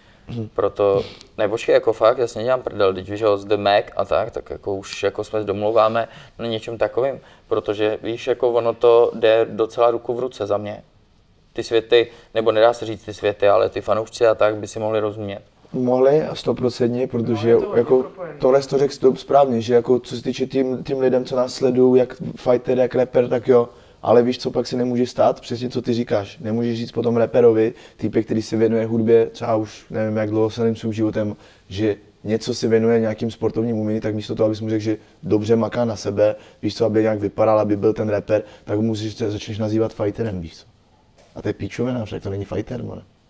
Proto, ne počkej, jako fakt, jasně dělám prdel, když víš, z The Mac a tak, tak jako už jako jsme domlouváme na něčem takovým, protože víš, jako ono to jde docela ruku v ruce za mě. Ty světy, nebo nedá se říct ty světy, ale ty fanoušci a tak by si mohli rozumět. Mohli a stoprocentně, protože No, je to hodně jako propojený. tohle to řekl to správně, že jako co se týče tím, tím lidem, co nás sledují, jak fighter, jak rapper, tak jo, ale víš, co pak se nemůže stát? Přesně co ty říkáš. Nemůžeš říct potom rapperovi, týpek, který se věnuje hudbě, třeba už nevím, jak dlouho celým svým životem, že něco se věnuje nějakým sportovním umění, tak místo toho, abys mu řekl, že dobře maká na sebe, víš co, aby nějak vypadal, aby byl ten rapper, tak mu musíš začneš nazývat fighterem, víš co. A to je píčovina, však to není fighter, man.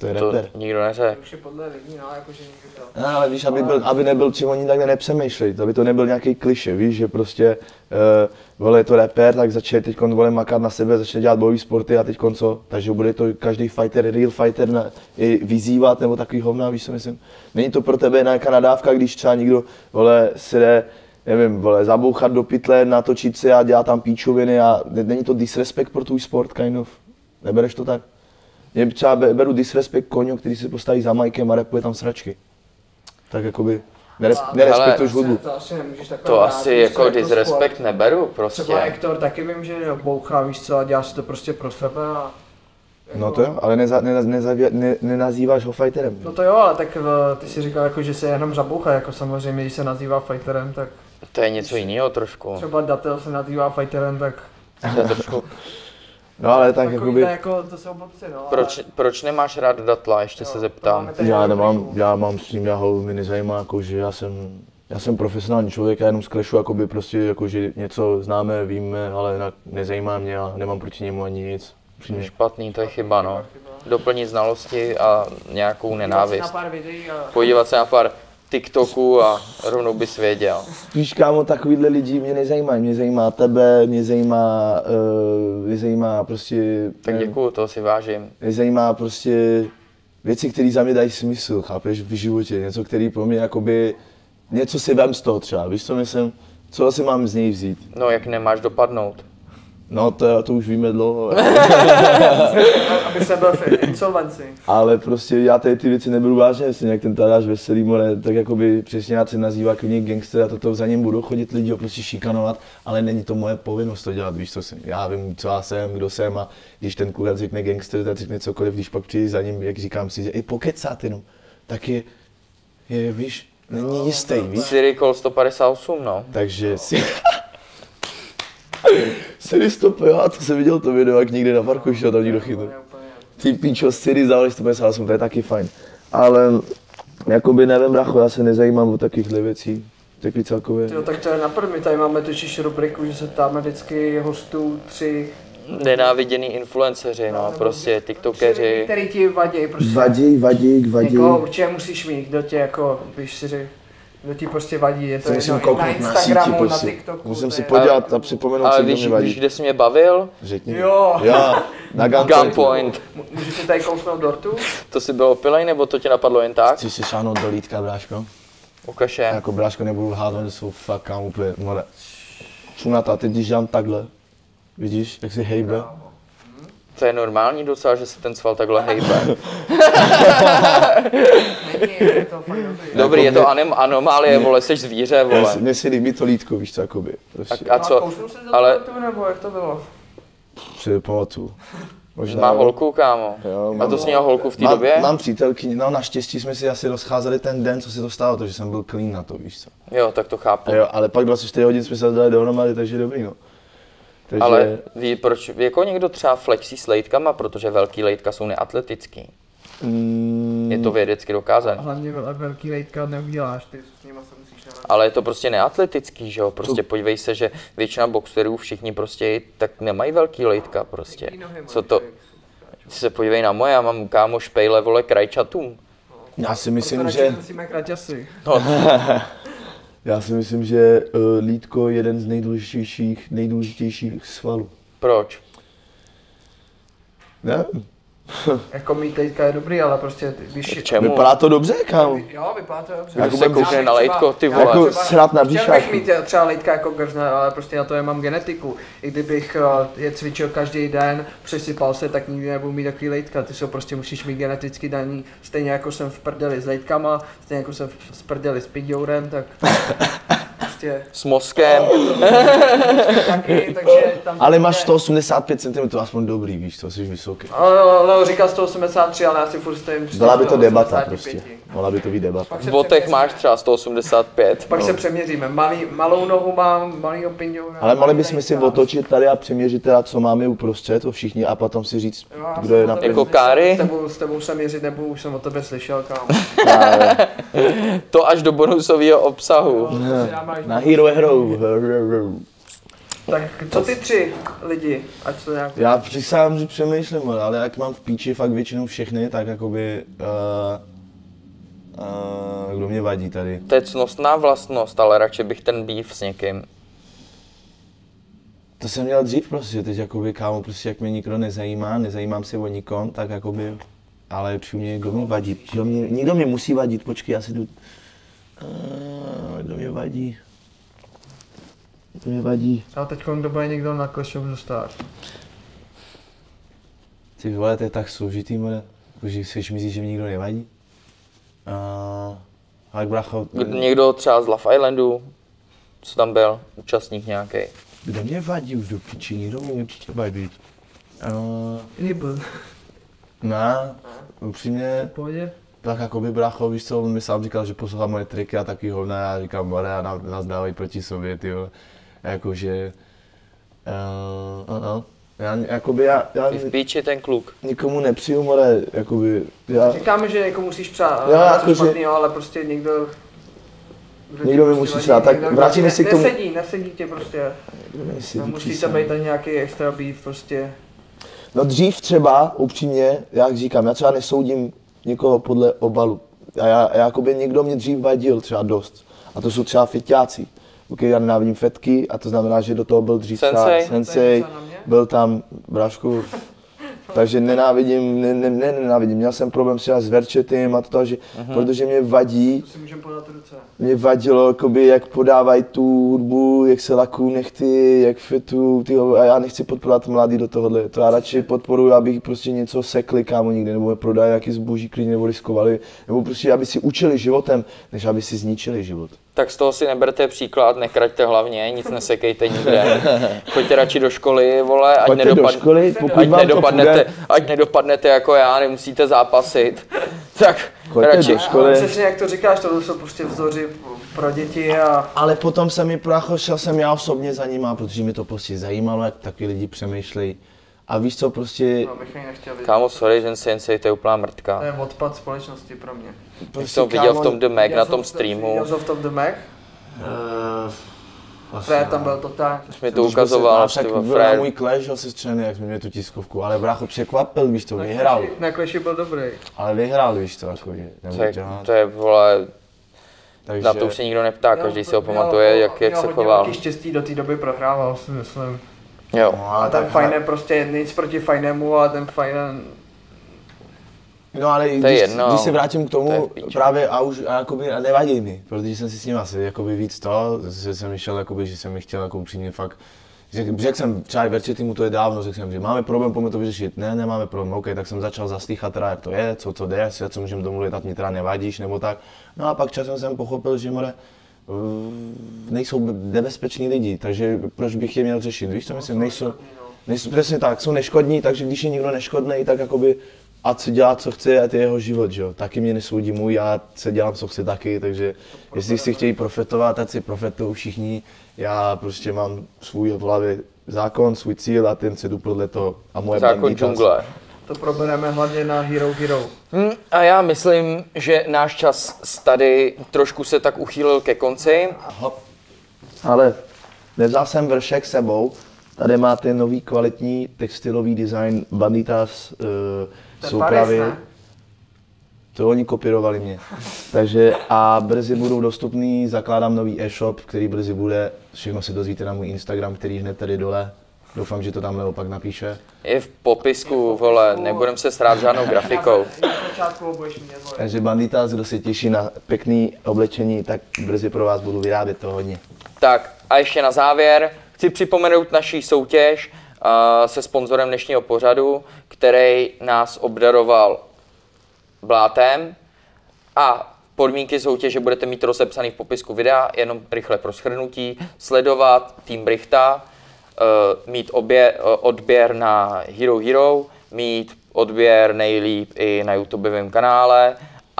To je To rapper. nikdo neřekl. Už je podle lidí, no, jakože někdo to. No, ale víš, aby, byl, aby nebyl, či oni takhle nepřemýšlej, aby to nebyl nějaký kliše, víš, že prostě, uh, vole, je to rapper, tak začne teď vole makat na sebe, začne dělat bojový sporty a teď co, takže bude to každý fighter, real fighter na, i vyzývat nebo takový hovna, víš co myslím. Není to pro tebe nějaká nadávka, když třeba někdo, vole, se jde, nevím, vole, zabouchat do pytle, natočit se a dělat tam píčoviny a není to disrespect pro tvůj sport, kind of, nebereš to tak? Já třeba beru disrespekt koňo, který se postaví za majkem a rapuje tam sračky. Tak jakoby neres- nerespektuješ hudbu. To asi nemůžeš takhle To brát, asi víš, jako je to disrespekt sport. neberu prostě. Třeba Hector taky vím, že bouchá, víš co, a dělá si to prostě pro sebe a... No to jo, ale neza, neza, nezavě, ne, nenazýváš ho fighterem. No to jo, ale tak v- ty si říkal jako, že se jenom zabouchá, jako samozřejmě, když se nazývá fighterem, tak To je něco jiného trošku. třeba Datel se nazývá fighterem, tak To je trošku. No ale tak takový jakoby, to jako, to jsou blbci, no. Proč, proč nemáš rád Datla, ještě se zeptám. já nemám, já mám s ním, já ho mi nezajímá, jako, že já jsem, já jsem profesionální člověk, já jenom z Clashu, jakoby prostě, jako, že něco známe, víme, ale jinak nezajímá mě a nemám proti němu ani nic. Upřímně. Špatný, to je chyba, no. Doplnit znalosti a nějakou Na nenávist. pár videí a... Podívat se na pár TikToků a rovnou bys věděl. Víš, kámo, takovýhle lidi mě nezajímají, mě zajímá tebe, mě zajímá, uh, mě zajímá prostě, Tak nevím, děkuju, toho si vážím. mě zajímá prostě věci, které za mě dají smysl, chápeš, v životě, něco, který pro mě jakoby, něco si vem z toho třeba, víš co myslím, co asi mám z něj vzít. No, jak nemáš dopadnout. No to, to už víme dlouho, aby se byl v insolvenci. ale prostě já tady ty věci neberu vážně, jestli nějak ten Tadáš Veselý, more, tak jakoby přesně já se nazývá klidně gangster a toto za něm budou chodit lidi ho prostě šikanovat, ale není to moje povinnost to dělat, víš co jsem, já vím, co já jsem, kdo jsem a když ten kluk řekne gangster, tak řekne cokoliv, když pak přijde za ním, jak říkám si, že i pokecát jenom, tak je, je, víš, není jistý, víš, Siri Call sto padesát osm, no. takže si... Siri stop, jo, to jsem viděl to video, jak někde na parku šel, tam někdo chytl. Ty píčo, Siri záleží sto padesát osm, to je taky fajn. Ale jakoby nevím, bracho, já se nezajímám o takovýchhle věcí. Taky celkově. Jo, tak to je na první, tady máme totiž rubriku, že se ptáme vždycky hostů tři... Nenáviděný influenceři, no, prostě tiktokeři. Který ti vadí, prostě. Vadí, vadí, vadí. Někoho určitě musíš mít, kdo tě jako, víš si říct, kdo ti prostě vadí, je to Se musím jedno, i na kouknout na Instagramu, síti na prostě. TikToku. Musím to si je- podívat a připomenout Ale si, kdo víš, mě vadí. víš, kde jsi mě bavil? Řekni. Jo, Jo, na Gunpoint. Gunpoint. můžu si tady kousnout dortu? To si byl opilej, nebo to tě napadlo jen tak? Chci si šáhnout do lítka, bráško. Ukaž je. Jako bráško nebudu lhát, oni jsou fakt kam úplně, more. Čunata, teď když dám takhle, vidíš, jak si hejbe. To je normální docela, že se ten sval takhle hejbe. Není, je to fakt dobrý. Dobrý, je to mě- anem, anomálie, vole, seš zvíře, Mně vole. se- Mně se líbí to lítko, víš co, jakoby. Prostě, A co, kousnul jsi za ale- dortu, nebo jak to bylo? si pamatuju. Možná, má holku, kámo. Jo, A mám- to jsi měl holku v té mám, době? Mám přítelkyni, no naštěstí jsme si asi rozcházeli ten den, co se to stalo, takže jsem byl clean na to, víš co. Jo, tak to chápu. A jo, ale pak dvacet čtyři hodin jsme se dali dohromady, takže dobrý, no. Takže, Ale ví, proč, jako někdo třeba flexí s lejtkama, protože velký lejtka jsou neatletický. mm, Je to vědecky dokázané. Hlavně vel- velký lejtka neuděláš, ty s nima se musíš narazit. Ale je to prostě neatletický, že jo? Prostě podívej se, že většina boxerů, všichni prostě tak nemají velký lejtka prostě. Jaký nohy Co máš, to, člověk? ty se podívej na moje, já mám kámo špejle, vole, krajčatům. já si myslím, Proto že, radši musíme kraťasy. já si myslím, že uh, lítko je jeden z nejdůležitějších, nejdůležitějších svalů. Proč? Ne? Jako mít lejtka je dobrý, ale prostě, ty- víš... K čemu? Vypadá to dobře, kámo. Jo, vypadá to dobře. Kdo se Jako koukne bych- na lejtko, ty Já vole. Jako třeba- srát na Chtěl bych bříšáku. mít třeba lejtka jako grzne, ale prostě na to nemám genetiku. I kdybych eh, je cvičil každý den, přesypal se, tak nikdy nebudu mít takový lejtka. Ty jsou prostě musíš mít geneticky daný, stejně jako jsem v prdeli s lejtkama, stejně jako jsem v s prdeli s piďourem, tak prostě S mozkem. taky, takže tam... Ale máš sto osmdesát pět centimetrů, aspoň dobrý, víš co, jsi vysoký. Ale Leo říkal sto osmdesát tři, ale já si furt stojím Byla by to debata sto osmdesát pět. prostě. Mohla by to být debata. Pak V se botech přeměříme. máš třeba sto osmdesát pět. Pak se přeměříme. Malý, malou nohu mám, malýho piňoura. Ale mohli malý bychom si lejtka. otočit tady a přeměřit teda, co máme uprostřed, to všichni, a potom si říct, Jo, já kdo jsem je o na tobě Jako slyšel, Káry? S tebou, s tebou se měřit nebudu, už jsem o tebe slyšel, kámo. To až do bonusového obsahu. Na Hero Hero. Tak co ty tři lidi, ať to nějak... Já přísahám, že přemýšlím, ale jak mám v píči fakt většinou všechny, tak jakoby... Uh, uh, kdo mě vadí tady? To je cnostná vlastnost, ale radši bych ten beef s někým. To jsem měl dřív prostě, teď jakoby kámo, prostě jak mě nikdo nezajímá, nezajímám se o nikom, tak jakoby... Ale upřímně, kdo mě vadí? Kdo mě, nikdo mě musí vadit, počkej, já si jdu... Uh, kdo mě vadí? Kdo mě vadí? A teď kdo bude někdo na Clash of the Stars? Ty vole, to je tak složitý, mole. Že si myslíš, že mi nikdo nevadí? Uh, ale bracho... Někdo třeba z Love Islandu, co tam byl, účastník nějaký. Kdo mě vadí už do piči, nikdo mě určitě vadí. Uh, Nibl. ne, upřímně, V pohodě? tak jakoby brácho, víš co, on mi sám říkal, že poslouchá moje triky a taky hovna, já říkám, more, a nás dávají proti sobě, tyjo. Jakože... Uh, uh, uh. Já, jakoby já, já I v píči ten kluk. nikomu nepřiju, more, jakoby, já... Říkáme, že jako musíš přát, Jo, ale jako, něco že- špatnýho, ale prostě někdo... kdo Někdo ti mi prostě musí vadí, přát, tak někdo- vrátíme ne- si k tomu- Nesedí, nesedí tě prostě. Musí tam být tady nějaký extra beef prostě. No dřív třeba, upřímně, jak říkám, já třeba nesoudím někoho podle obalu. A já, já jakoby někdo mě dřív vadil třeba dost. A to jsou třeba feťáci. Okay, já nenávidím fetky a to znamená, že do toho byl dřív třeba Sensei. sensei, To je něco na mě? byl tam brášku. Takže nenávidím, ne, ne, ne, nenávidím, měl jsem problém třeba s Verčetým a to, že, uh-huh. protože mě vadí, To si můžeme podat ruce. mě vadilo, jakoby, jak podávají tu hudbu, jak se lakují nechty, jak fetu, tyho, a já nechci podporovat mladý do tohohle, to já radši podporuji, abych prostě něco sekli kámo někde, nebo prodají nějaký zboží klidně, nebo riskovali, nebo prostě, aby si učili životem, než aby si zničili život. Tak z toho si neberte příklad, nekraťte hlavně, nic nesekejte nikde. Choďte radši do školy, vole, ať, Pojďte do nedopad... školy, pokud ať, vám to nedopadnete, půjde. ať nedopadnete jako já, nemusíte zápasit. Tak Choďte radši. do školy. Ale přesně jak to říkáš, to jsou prostě vzory pro děti a... Ale potom jsem mi prácho, šel jsem já osobně za nima, protože mi to prostě zajímalo, jak taky lidi přemýšlejí. A víš co, prostě, No, bych ani nechtěl vidět. Kámo, sorry, že Sensei, to je úplná mrtka. To je odpad společnosti pro mě. Když prostě jsem viděl v tom The Mac na Viděl tom jsem- streamu, Viděl jsem v tom The Mac, Uh, Fred tam byl totálně. už mi to ukazoval, však ty byl vole, na Fred. můj Clash asistřený, jak jsme měli tu tiskovku, ale brácho překvapil, víš to, vyhrál. Na Clashi byl dobrý. Ale vyhrál, víš to, jako, že To nebudu je, dělat. to je, vole, Takže, na to už se nikdo neptá, každý si ho Měl- pamatuje, měl- jak, jak měl se hodně choval. velký štěstí, do té doby prohrával, si myslím. Jo. no, A ale ten tak, Fajne prostě nic proti Fajnemu, ale ten Fajne... no ale To je když, jedno, když se vrátím k to je tomu, v píči. právě a už a jakoby, a nevadí mi, protože jsem si s ním asi jakoby víc to, že jsem myšel, jakoby, že jsem mi chtěl jako upřímně fakt, Řek, řekl jsem třeba i Verčetýmu, to je dávno, řekl jsem, že máme problém, pojďme to vyřešit. Ne, nemáme problém, OK, tak jsem začal zaslýchat teda, jak to je, co to jde, co můžeme domluvit, ať mi teda nevadíš, nebo tak. No a pak časem jsem pochopil, že more, uh, nejsou nebezpeční lidi, takže proč bych je měl řešit, víš co myslím, nejsou, nejsou přesně tak, jsou neškodní, takže když je někdo neškodný, tak jakoby, ať si dělá, co chce, a to je jeho život, že jo. Taky mě nesoudí můj, já se dělám, co chci taky, takže jestli si chtějí profetovat, ať si profetují všichni. Já prostě mám svůj v hlavě zákon, svůj cíl a ten se jdu podle toho. A moje Zákon bandita- džungle. To probereme hlavně na Hero Hero. Hm, a já myslím, že náš čas tady trošku se tak uchýlil ke konci. Hop. Ale nevzal jsem vršek sebou. Tady máte nový kvalitní textilový design Banditas, uh, To je jsou Paris, právě, ne? to oni kopírovali mě. Takže a brzy budou dostupný, zakládám nový e-shop, který brzy bude, všechno se dozvíte na můj Instagram, který hned tady dole. Doufám, že to tam Leo pak napíše. Je v popisku, vole, nebudem se srát žádnou grafikou. Na začátku budeš mě vole. Takže Banditas, kdo se těší na pěkný oblečení, tak brzy pro vás budu vyrábět to hodně. Tak a ještě na závěr chci připomenout naší soutěž uh, se sponzorem dnešního pořadu, který nás obdaroval blátem. A podmínky soutěže budete mít rozepsaný v popisku videa, jenom rychle pro shrnutí. Sledovat tým Brichta, uh, mít obě, uh, odběr na Hero Hero, mít odběr nejlíp i na YouTubeovém kanále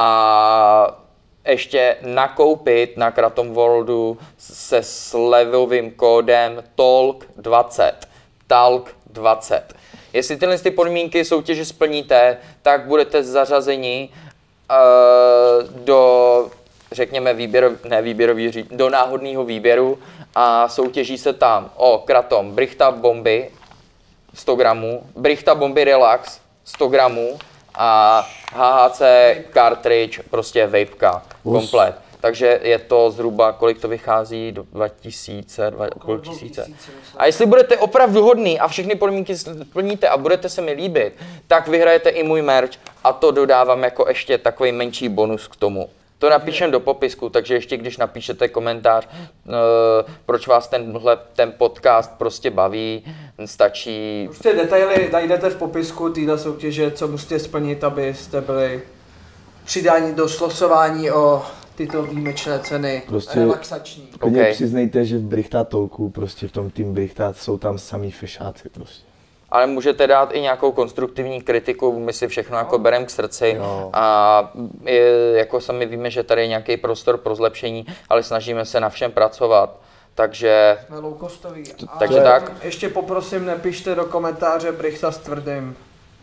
a ještě nakoupit na Kratom Worldu se slevovým kódem T A L K dvacet. T A L K dvacet. Jestli tyhle ty podmínky soutěže splníte, tak budete zařazeni uh, do řekněme, výběr, ne výběrový, do náhodného výběru a soutěží se tam o kratom Brichta Bomby sto gramů, Brichta Bomby Relax sto gramů a H H C cartridge, prostě vapeka, komplet. Takže je to zhruba, kolik to vychází, dva tisíce, dva, kolik tisíce. A jestli budete opravdu hodný a všechny podmínky splníte a budete se mi líbit, tak vyhrajete i můj merch a to dodávám jako ještě takový menší bonus k tomu. To napíšem do popisku, takže ještě když napíšete komentář, uh, proč vás tenhle ten podcast prostě baví, stačí... Prostě detaily najdete v popisku téhle soutěže, co musíte splnit, abyste byli přidáni do slosování o tyto výjimečné ceny, Prostě relaxační. Klidně Okay. přiznejte, že v Brichta Talku, prostě v tom tým Brichta jsou tam samý fešáci prostě. Ale můžete dát i nějakou konstruktivní kritiku, my si všechno jako bereme k srdci Jo. a je, jako sami víme, že tady je nějaký prostor pro zlepšení, ale snažíme se na všem pracovat, takže... Jsme low-costoví. A takže tak. Ještě poprosím, nepište do komentáře Brichta s tvrdým.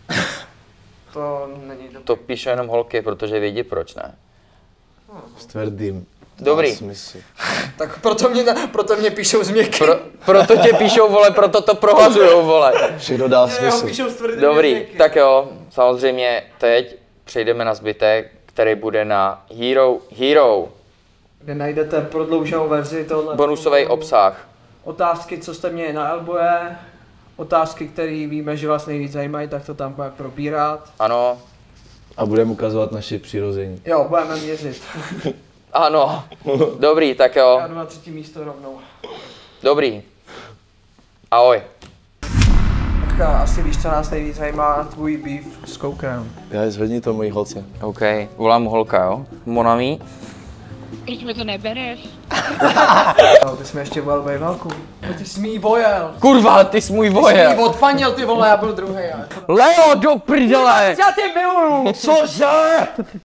To není dobré. To píše jenom holky, protože vědí proč, ne? S tvrdým. Dobrý. Má smysl. Tak proto mě, proto mě píšou z měkkým. Pro, proto tě píšou, vole, proto to prohazujou, vole. Všechno dá Jo, smysl. píšou s tvrdým Dobrý, měkkým. tak jo, samozřejmě teď přejdeme na zbytek, který bude na Hero, Hero, Kde najdete prodlouženou verzi tohle. bonusový obsah. Otázky, co jste měli na Elboje, otázky, které víme, že vás nejvíc zajímají, tak to tam budeme probírat. Ano, A budeme ukazovat naše přirození. Jo, budeme měřit. ano, dobrý, tak jo, Já jdu na třetí místo rovnou. dobrý. Ahoj. Tak asi víš, co nás nejvíc zajímá, tvůj beef s koukem. Já zvedni to mojí holce. OK, volám mu holka, jo? Monami. Když mi to nebereš. No, ty jsme ještě volal bejvalku. No, ty jsi mý vojel. Kurva, ty jsi můj Ty jsi voje. mý odpanil, ty vole, já byl druhý. Leo, do prdele. Já tě miluju. Cože?